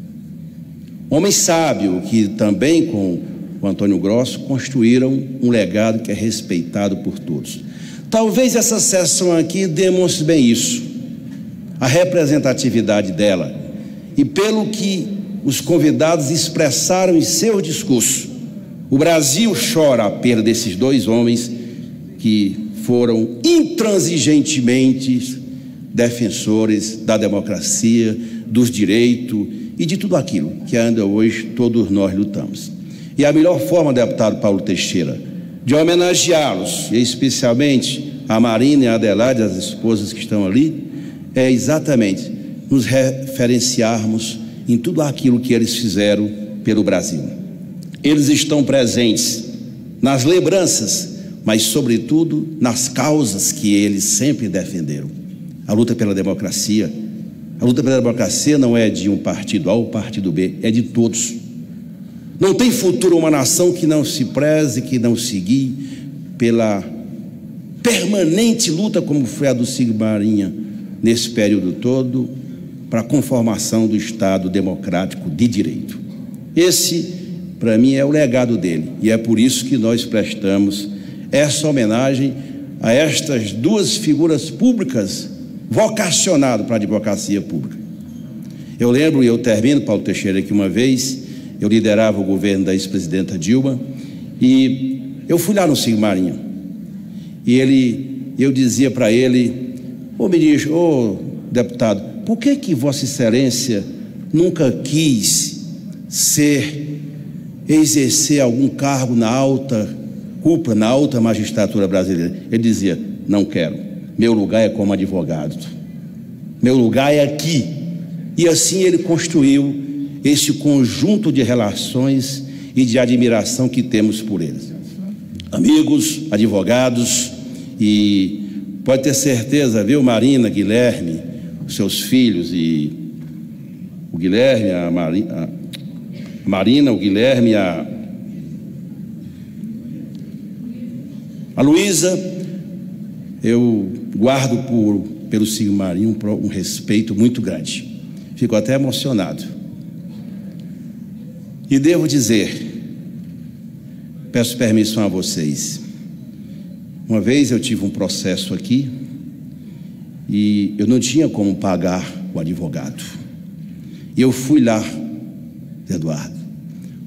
Speaker 9: Homem sábio, que também com o Antônio Grosso construíram um legado que é respeitado por todos. Talvez essa sessão aqui demonstre bem isso, a representatividade dela, e pelo que os convidados expressaram em seu discurso. O Brasil chora a perda desses dois homens que foram intransigentemente defensores da democracia, dos direitos e de tudo aquilo que ainda hoje todos nós lutamos. E a melhor forma, deputado Paulo Teixeira, de homenageá-los, e especialmente a Marina e a Adelaide, as esposas que estão ali, é exatamente nos referenciarmos em tudo aquilo que eles fizeram pelo Brasil. Eles estão presentes nas lembranças, mas sobretudo nas causas que eles sempre defenderam. A luta pela democracia. A luta pela democracia não é de um partido A ou partido B, é de todos. Não tem futuro uma nação que não se preze, que não se guie pela permanente luta, como foi a do Sig Marinha nesse período todo, para a conformação do Estado democrático de direito. Esse, para mim, é o legado dele, e é por isso que nós prestamos essa homenagem a estas duas figuras públicas vocacionadas para a advocacia pública. Eu lembro, e eu termino, Paulo Teixeira, que uma vez eu liderava o governo da ex-presidenta Dilma, e eu fui lá no Sig Marinha, e eu dizia para ele: ô ministro, ô deputado, por que Vossa Excelência nunca quis exercer algum cargo na alta cúpula, na alta magistratura brasileira? Ele dizia: não quero, meu lugar é como advogado, meu lugar é aqui. E assim ele construiu esse conjunto de relações e de admiração que temos por eles. Amigos, advogados, e pode ter certeza, viu, Marina, Guilherme, os seus filhos, e o Guilherme, a Marina, o Guilherme, a Luísa, eu guardo pelo Sig Marinha um respeito muito grande. Fico até emocionado. E devo dizer, peço permissão a vocês, uma vez eu tive um processo aqui e eu não tinha como pagar o advogado. E eu fui lá, Eduardo,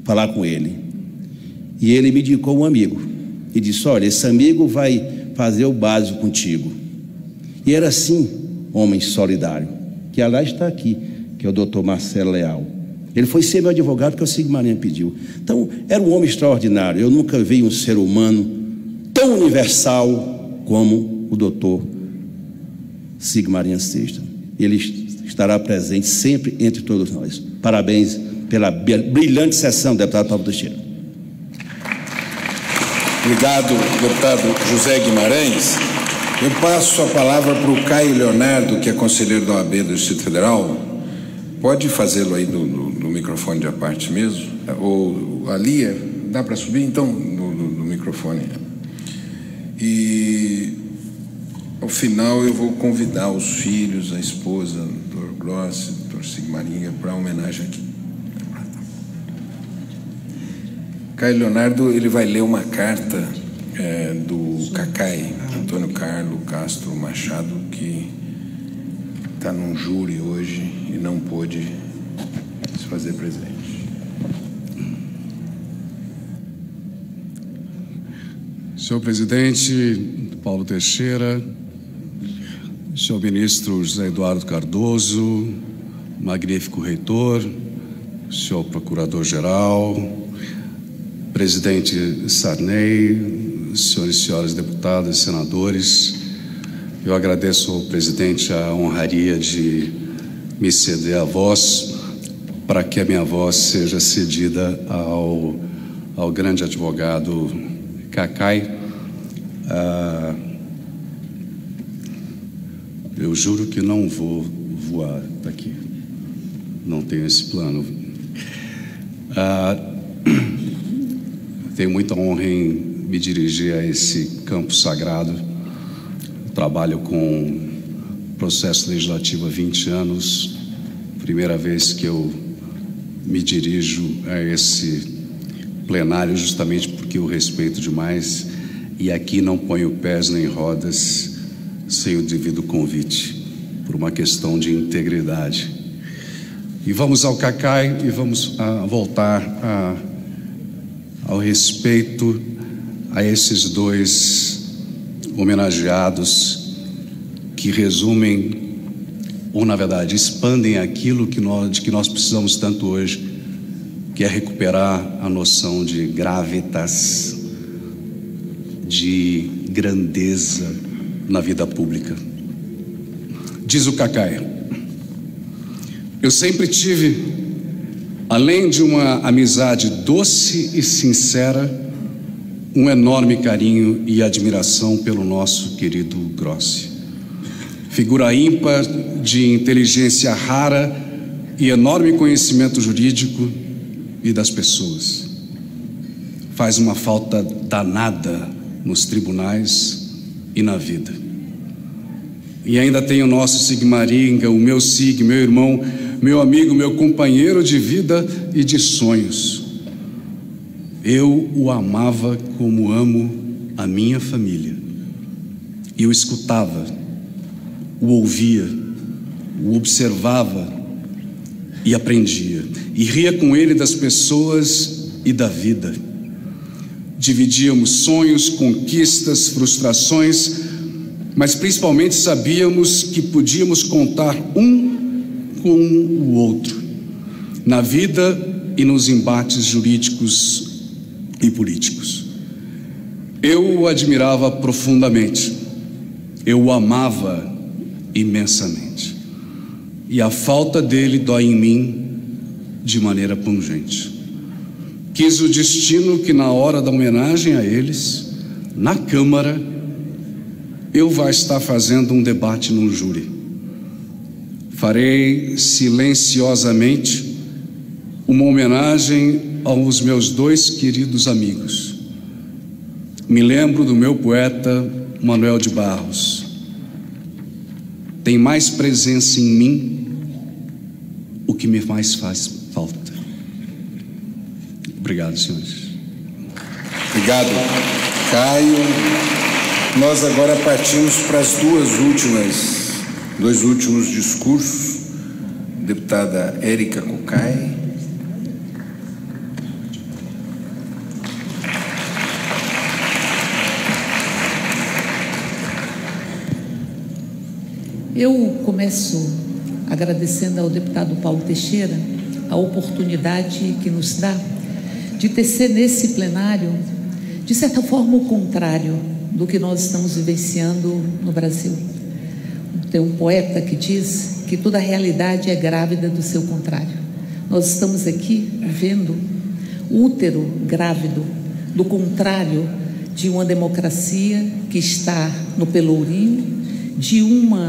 Speaker 9: falar com ele. E ele me indicou um amigo e disse: olha, esse amigo vai fazer o básico contigo. E era assim, homem solidário, que aliás está aqui, que é o doutor Marcelo Leal. Ele foi ser meu advogado porque o Sigmarinha pediu. Então, era um homem extraordinário. Eu nunca vi um ser humano tão universal como o doutor Sigmarinha Sexta. Ele estará presente sempre entre todos nós. Parabéns pela brilhante sessão, deputado Paulo Teixeira.
Speaker 1: Obrigado, deputado José Guimarães. Eu passo a palavra para o Caio Leonardo, que é conselheiro da OAB do Distrito Federal. Pode fazê-lo aí no microfone de à parte mesmo? Ou ali, dá para subir? Então, no microfone. E, ao final, eu vou convidar os filhos, a esposa, o doutor Grossi, o doutor Sigmarinha, para a homenagem aqui. Caio Leonardo, ele vai ler uma carta do Cacai, Antônio Carlos Castro Machado, que está num júri hoje e não pôde se fazer presente.
Speaker 10: Senhor presidente Paulo Teixeira, senhor ministro José Eduardo Cardoso, magnífico reitor, senhor procurador-geral, presidente Sarney, senhores e senhoras deputadas e senadores, eu agradeço ao presidente a honraria de me ceder a voz para que a minha voz seja cedida ao grande advogado Cacai. Eu juro que não vou voar daqui, não tenho esse plano. Tenho muita honra em me dirigir a esse campo sagrado. Trabalho com processo legislativo há 20 anos. Primeira vez que eu me dirijo a esse plenário, justamente porque eu respeito demais. E aqui não ponho pés nem rodas sem o devido convite, por uma questão de integridade. E vamos ao Cacai e vamos voltar ao respeito a esses dois homenageados que resumem, ou na verdade expandem aquilo de que nós precisamos tanto hoje, que é recuperar a noção de gravitas, de grandeza na vida pública. Diz o Cacai: eu sempre tive, além de uma amizade doce e sincera, um enorme carinho e admiração pelo nosso querido Grossi. Figura ímpar de inteligência rara e enorme conhecimento jurídico e das pessoas. Faz uma falta danada nos tribunais e na vida. E ainda tem o nosso Sigmaringa, o meu Sig, meu irmão, meu amigo, meu companheiro de vida e de sonhos. Eu o amava como amo a minha família. E o escutava, o ouvia, o observava e aprendia. E ria com ele das pessoas e da vida. Dividíamos sonhos, conquistas, frustrações, mas principalmente sabíamos que podíamos contar um com o outro, na vida e nos embates jurídicos e políticos. Eu o admirava profundamente, eu o amava imensamente, e a falta dele dói em mim de maneira pungente. Quis o destino que na hora da homenagem a eles, na Câmara, eu vá estar fazendo um debate no júri. Farei silenciosamente uma homenagem aos meus dois queridos amigos. Me lembro do meu poeta Manuel de Barros. Tem mais presença em mim o que me mais faz falta. Obrigado, senhores.
Speaker 1: Obrigado, Caio. Nós agora partimos para as dois últimos discursos. Deputada Érica Cocai.
Speaker 4: Eu começo agradecendo ao deputado Paulo Teixeira a oportunidade que nos dá de tecer nesse plenário, de certa forma, o contrário do que nós estamos vivenciando no Brasil. Tem um poeta que diz que toda realidade é grávida do seu contrário. Nós estamos aqui vendo o útero grávido do contrário de uma democracia que está no pelourinho, de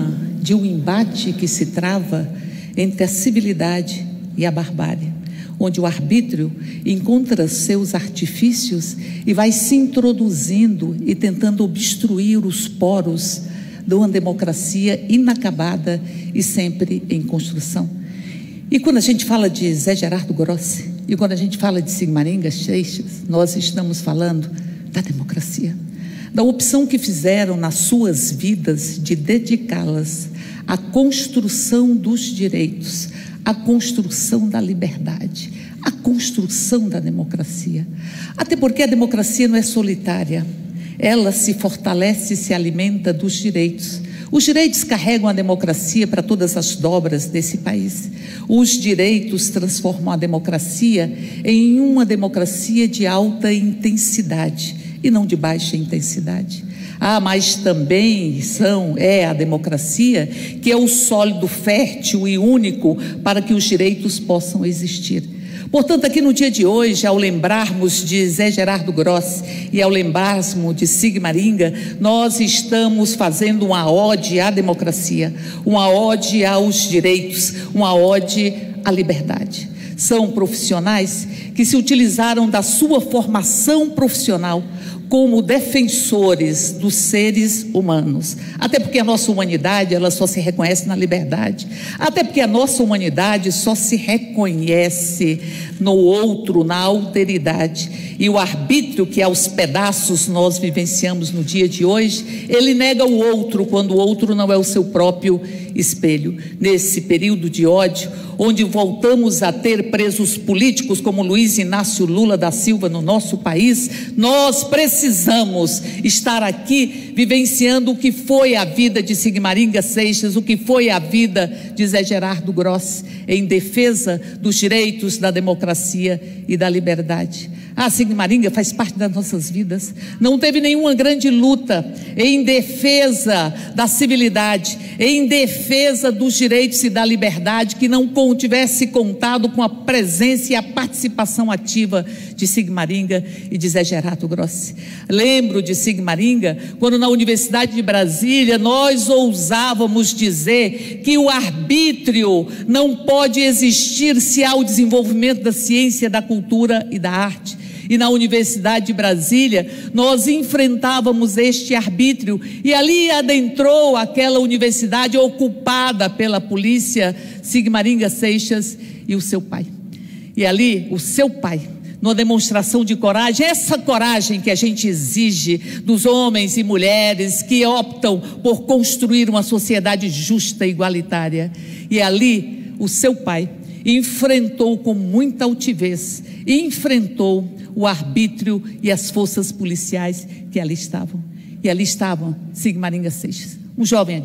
Speaker 4: um embate que se trava entre a civilidade e a barbárie, onde o arbítrio encontra seus artifícios e vai se introduzindo e tentando obstruir os poros de uma democracia inacabada e sempre em construção. E quando a gente fala de Zé Gerardo Grossi, e quando a gente fala de Sigmaringa Seixas, nós estamos falando da democracia, da opção que fizeram nas suas vidas de dedicá-las à construção dos direitos, à construção da liberdade, à construção da democracia. Até porque a democracia não é solitária, ela se fortalece e se alimenta dos direitos. Os direitos carregam a democracia para todas as dobras desse país. Os direitos transformam a democracia em uma democracia de alta intensidade e não de baixa intensidade. Mas também é a democracia que é o sólido fértil e único para que os direitos possam existir. Portanto, aqui no dia de hoje, ao lembrarmos de Zé Gerardo Grossi e ao lembrarmos de Sigmaringa, nós estamos fazendo uma ode à democracia, uma ode aos direitos, uma ode à liberdade. São profissionais que se utilizaram da sua formação profissional como defensores dos seres humanos, até porque a nossa humanidade ela só se reconhece na liberdade, até porque a nossa humanidade só se reconhece no outro, na alteridade, e o arbítrio que aos pedaços nós vivenciamos no dia de hoje, ele nega o outro quando o outro não é o seu próprio espelho. Nesse período de ódio, onde voltamos a ter presos políticos como Luiz Inácio Lula da Silva no nosso país, nós precisamos estar aqui vivenciando o que foi a vida de Sigmaringa Seixas, o que foi a vida de Zé Gerardo Grossi, em defesa dos direitos, da democracia e da liberdade. Sigmaringa faz parte das nossas vidas. Não teve nenhuma grande luta em defesa da civilidade, em defesa dos direitos e da liberdade, que não tivesse contado com a presença e a participação ativa de Sigmaringa e de Zé Gerardo Grossi. Lembro de Sigmaringa quando na Universidade de Brasília nós ousávamos dizer que o arbítrio não pode existir se há o desenvolvimento da ciência, da cultura e da arte. E na Universidade de Brasília nós enfrentávamos este arbítrio, e ali adentrou aquela universidade ocupada pela polícia Sigmaringa Seixas e o seu pai. E ali o seu pai, numa demonstração de coragem, essa coragem que a gente exige dos homens e mulheres que optam por construir uma sociedade justa e igualitária, e ali o seu pai enfrentou com muita altivez, enfrentou o arbítrio e as forças policiais que ali estavam. E ali estavam Sigmaringa Seixas, um jovem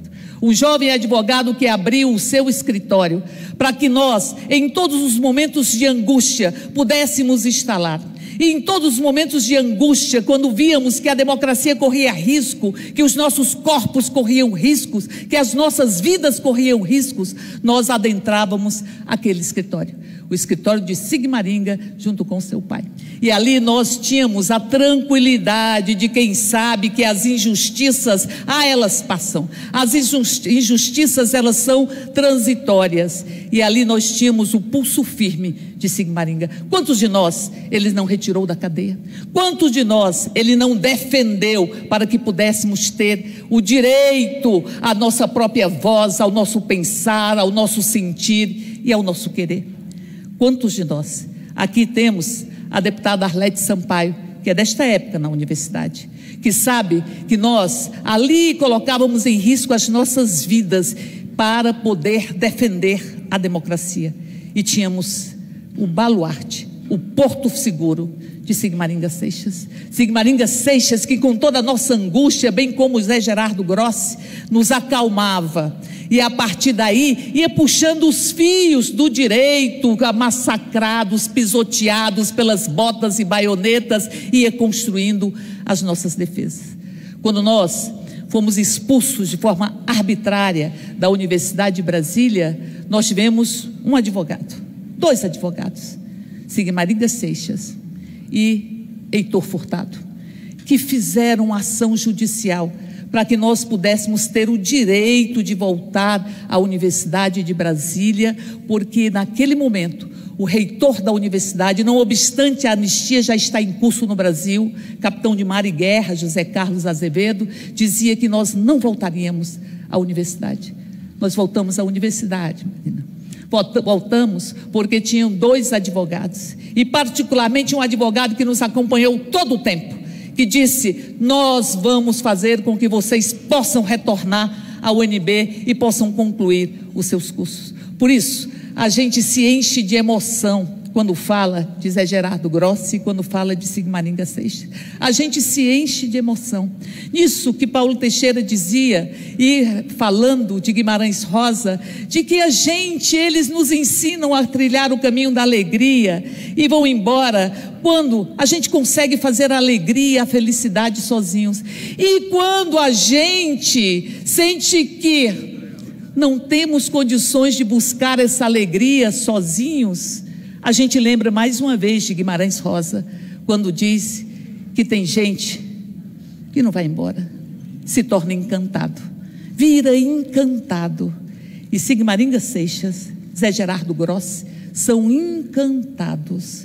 Speaker 4: advogado que abriu o seu escritório para que nós, em todos os momentos de angústia, pudéssemos estar lá. E em todos os momentos de angústia, quando víamos que a democracia corria risco, que os nossos corpos corriam riscos, que as nossas vidas corriam riscos, nós adentrávamos aquele escritório, o escritório de Sigmaringa, junto com seu pai. E ali nós tínhamos a tranquilidade de quem sabe que as injustiças, elas passam. As injustiças, elas são transitórias. E ali nós tínhamos o pulso firme de Sigmaringa. Quantos de nós ele não retirou da cadeia? Quantos de nós ele não defendeu para que pudéssemos ter o direito à nossa própria voz, ao nosso pensar, ao nosso sentir e ao nosso querer? Quantos de nós? Aqui temos a deputada Arlete Sampaio, que é desta época na universidade, que sabe que nós ali colocávamos em risco as nossas vidas para poder defender a democracia. E tínhamos o baluarte, o porto seguro de Sigmaringa Seixas. Sigmaringa Seixas, que com toda a nossa angústia, bem como Zé Gerardo Grossi, nos acalmava. E a partir daí, ia puxando os fios do direito, massacrados, pisoteados pelas botas e baionetas, ia construindo as nossas defesas. Quando nós fomos expulsos de forma arbitrária da Universidade de Brasília, nós tivemos um advogado, 2 advogados, Sigmaringa Seixas e Heitor Furtado, que fizeram ação judicial para que nós pudéssemos ter o direito de voltar à Universidade de Brasília, porque naquele momento o reitor da universidade, não obstante a anistia já está em curso no Brasil, capitão de mar e guerra, José Carlos Azevedo, dizia que nós não voltaríamos à universidade. Nós voltamos à universidade, Marina. Voltamos porque tinham 2 advogados, e particularmente um advogado que nos acompanhou todo o tempo, que disse: nós vamos fazer com que vocês possam retornar à UNB e possam concluir os seus cursos. Por isso, a gente se enche de emoção quando fala de Zé Gerardo Grossi, quando fala de Sigmaringa Seixas. A gente se enche de emoção. Nisso que Paulo Teixeira dizia, e falando de Guimarães Rosa, de que eles nos ensinam a trilhar o caminho da alegria e vão embora quando a gente consegue fazer a alegria e a felicidade sozinhos. E quando a gente sente que não temos condições de buscar essa alegria sozinhos, a gente lembra mais uma vez de Guimarães Rosa, quando diz que tem gente que não vai embora, se torna encantado, vira encantado. E Sigmaringa Seixas, Zé Gerardo Grossi, são encantados,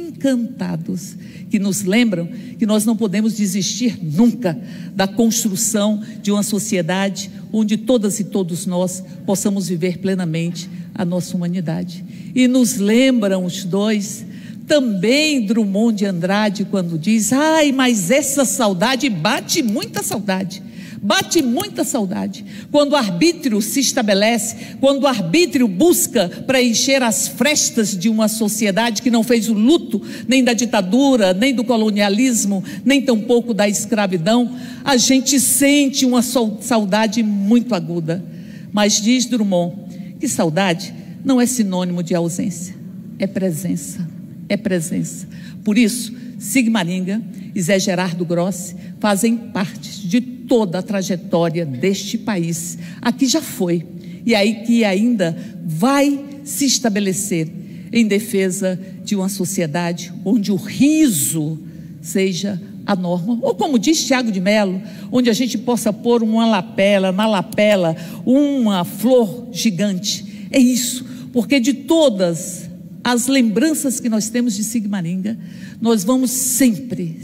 Speaker 4: que nos lembram que nós não podemos desistir nunca da construção de uma sociedade onde todas e todos nós possamos viver plenamente a nossa humanidade. E nos lembram os 2, também Drummond de Andrade, quando diz: ai, mas essa saudade bate muita saudade. Bate muita saudade. Quando o arbítrio se estabelece, quando o arbítrio busca preencher as frestas de uma sociedade que não fez o luto nem da ditadura, nem do colonialismo, nem tampouco da escravidão, a gente sente uma saudade muito aguda. Mas diz Drummond que saudade não é sinônimo de ausência, é presença, é presença. Por isso, Sigmaringa e Zé Gerardo Grossi fazem parte de toda a trajetória deste país. Aqui já foi, e aí que ainda vai se estabelecer em defesa de uma sociedade onde o riso seja a norma, ou como diz Tiago de Mello, onde a gente possa pôr na lapela, uma flor gigante. É isso, porque de todas as lembranças que nós temos de Sigmaringa, nós vamos sempre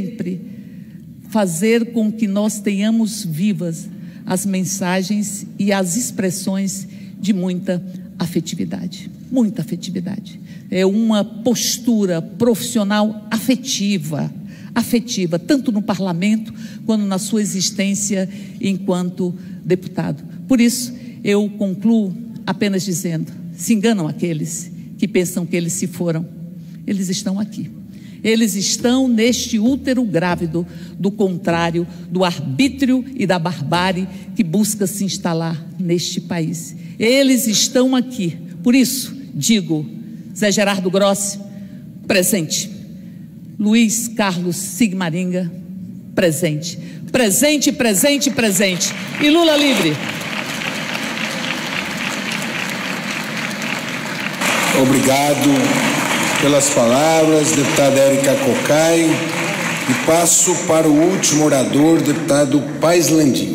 Speaker 4: fazer com que nós tenhamos vivas as mensagens e as expressões de muita afetividade. Muita afetividade. É uma postura profissional afetiva, tanto no parlamento quanto na sua existência enquanto deputado. Por isso, eu concluo apenas dizendo: se enganam aqueles que pensam que eles se foram. Eles estão aqui. Eles estão neste útero grávido do contrário, do arbítrio e da barbárie que busca se instalar neste país. Eles estão aqui. Por isso, digo: Zé Gerardo Grossi, presente. Luiz Carlos Sigmaringa, presente. Presente, presente, presente. E Lula livre.
Speaker 1: Obrigado pelas palavras, deputada Érica Cocai. E passo para o último orador, deputado Paes Landim.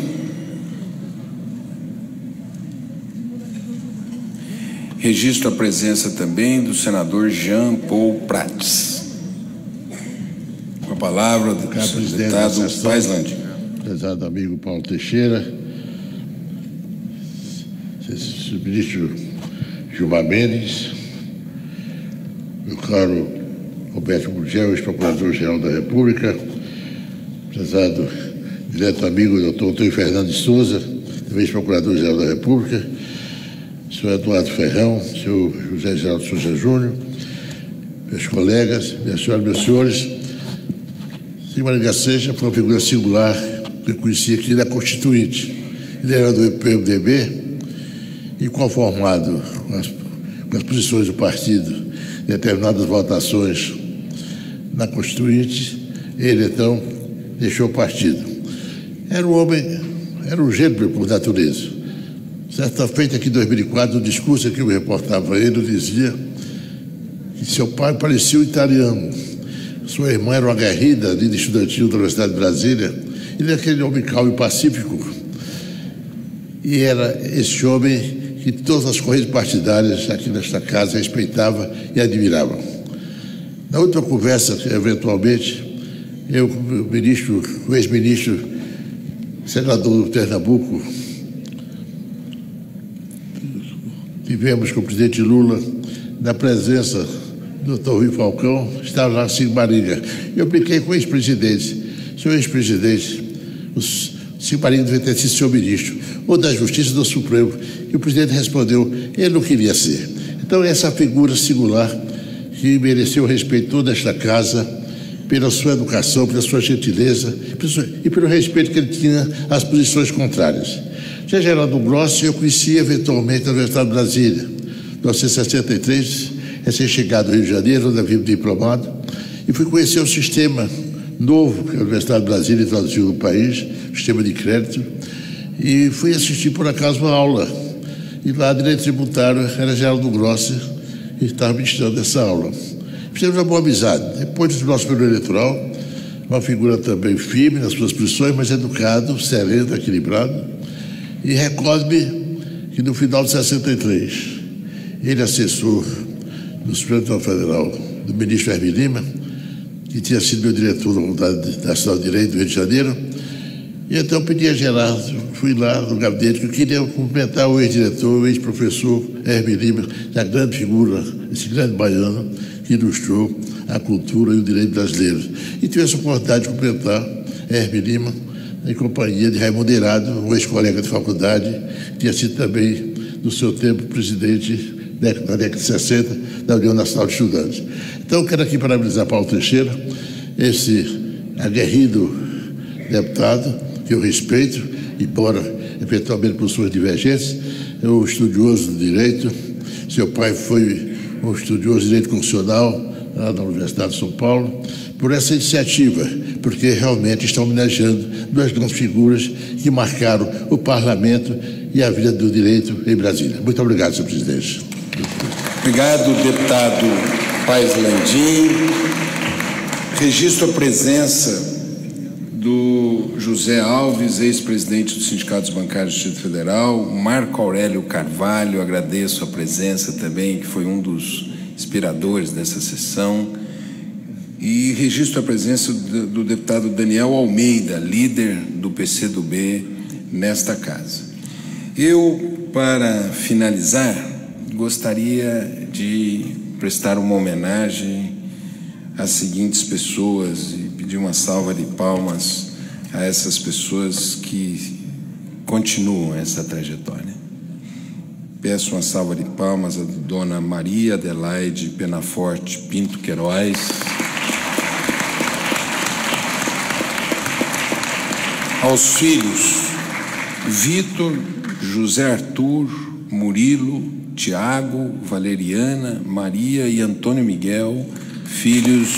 Speaker 1: Registro a presença também do senador Jean Paul Prats. Com a palavra do deputado Paes Landim.
Speaker 11: Prezado amigo Paulo Teixeira, ministro Gilmar Mendes, meu caro Roberto Gurgel, ex-procurador-geral da República, prezado direto amigo doutor Antônio Fernando de Souza, ex-procurador-geral da República, senhor Eduardo Ferrão, senhor José Geraldo Souza Júnior, meus colegas, minhas senhoras e meus senhores, Sigmaringa Seixas foi uma figura singular que eu conheci aqui na Constituinte. Ele era do PMDB e, conformado com as posições do partido em determinadas votações na Constituinte, ele então deixou o partido. Era um homem, era um gênio por natureza. Certa feita aqui em 2004, no discurso que eu reportava a ele, eu dizia que seu pai parecia um italiano. Sua irmã era uma aguerrida, líder estudantil da Universidade de Brasília. Ele era aquele homem calmo e pacífico. E era esse homem que todas as correntes partidárias aqui nesta casa respeitava e admirava. Na última conversa, eventualmente, eu, o ex-ministro, senador do Pernambuco, tivemos com o presidente Lula, na presença do Dr. Rui Falcão, estava lá Sigmaringa. Eu brinquei com o ex-presidente. Senhor ex-presidente, o Sigmaringa devia ter sido seu ministro, ou da Justiça ou do Supremo. E o presidente respondeu, ele não queria ser. Então, essa figura singular que mereceu o respeito de toda esta casa, pela sua educação, pela sua gentileza e pelo respeito que ele tinha às posições contrárias. Já Geraldo Grossi eu conheci eventualmente na Universidade de Brasília, em 1963, recém-chegado ao Rio de Janeiro, onde havia diplomado, e fui conhecer o sistema novo que a Universidade de Brasília introduziu no país, o sistema de crédito, e fui assistir por acaso uma aula. E lá, direito tributário, era Geraldo Grossi que estava ministrando essa aula. Fizemos uma boa amizade. Depois do nosso período eleitoral, uma figura também firme nas suas posições, mas educado, sereno, equilibrado. E recordo-me que no final de 63, ele, assessor do Supremo Tribunal Federal, do ministro Hermínio Lima, que tinha sido meu diretor da Faculdade Nacional de Direito do Rio de Janeiro, e então pedi a Gerardo, fui lá no gabinete, que eu queria cumprimentar o ex-diretor, o ex-professor Hermínio Lima, a grande figura, esse grande baiano, que ilustrou a cultura e o direito brasileiro. E tive essa oportunidade de cumprimentar Hermínio Lima, em companhia de Raimundo Eirado, um ex-colega de faculdade, que tinha sido também, no seu tempo, presidente, na década de 60, da União Nacional de Estudantes. Então, quero aqui parabenizar Paulo Teixeira, esse aguerrido deputado, que eu respeito, embora eventualmente por suas divergências, é um estudioso do direito. Seu pai foi um estudioso de direito constitucional lá na Universidade de São Paulo, por essa iniciativa, porque realmente está homenageando duas grandes figuras que marcaram o parlamento e a vida do direito em Brasília. Muito obrigado, senhor presidente.
Speaker 1: Obrigado, deputado Paes Landim. Registro a presença do José Alves, ex-presidente do Sindicato dos Bancários do Distrito Federal, Marco Aurélio Carvalho, agradeço a presença também, que foi um dos inspiradores dessa sessão, e registro a presença do deputado Daniel Almeida, líder do PCdoB nesta casa. Eu, para finalizar, gostaria de prestar uma homenagem às seguintes pessoas e pedir uma salva de palmas a essas pessoas que continuam essa trajetória. Peço uma salva de palmas à dona Maria Adelaide Penaforte Pinto Queiroz, aos filhos Vitor, José Arthur, Murilo, Tiago, Valeriana, Maria e Antônio Miguel, filhos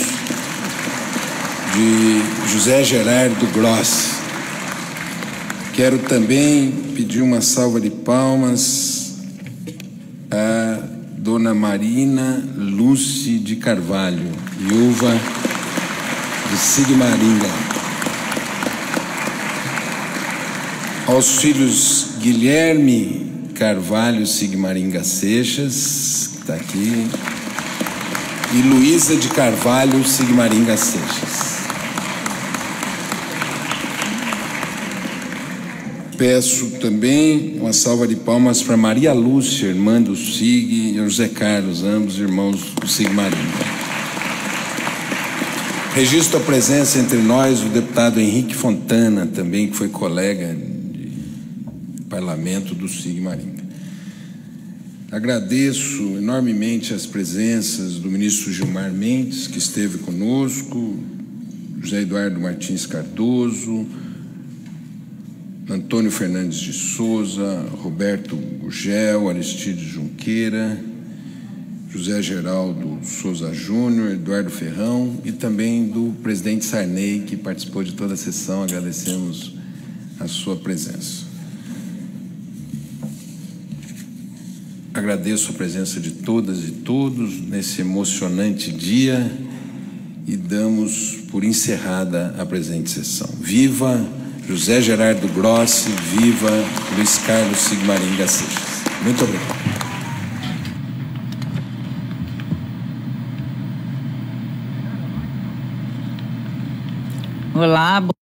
Speaker 1: de José Gerardo Grossi. Quero também pedir uma salva de palmas a dona Marina Lúcia de Carvalho, viúva de Sigmaringa. Aos filhos Guilherme Carvalho Sigmaringa Seixas, que está aqui, e Luísa de Carvalho Sigmaringa Seixas. Peço também uma salva de palmas para Maria Lúcia, irmã do Sig, e José Carlos, ambos irmãos do Sigmaringa. Registro a presença entre nós do deputado Henrique Fontana, também, que foi colega de parlamento do Sigmaringa. Agradeço enormemente as presenças do ministro Gilmar Mendes, que esteve conosco, José Eduardo Martins Cardoso, Antônio Fernandes de Souza, Roberto Gugel, Aristides Junqueira, José Geraldo Souza Júnior, Eduardo Ferrão e também do presidente Sarney, que participou de toda a sessão. Agradecemos a sua presença. Agradeço a presença de todas e todos nesse emocionante dia e damos por encerrada a presente sessão. Viva José Gerardo Grossi, viva Luiz Carlos Sigmaringa Seixas. Muito obrigado.
Speaker 12: Olá.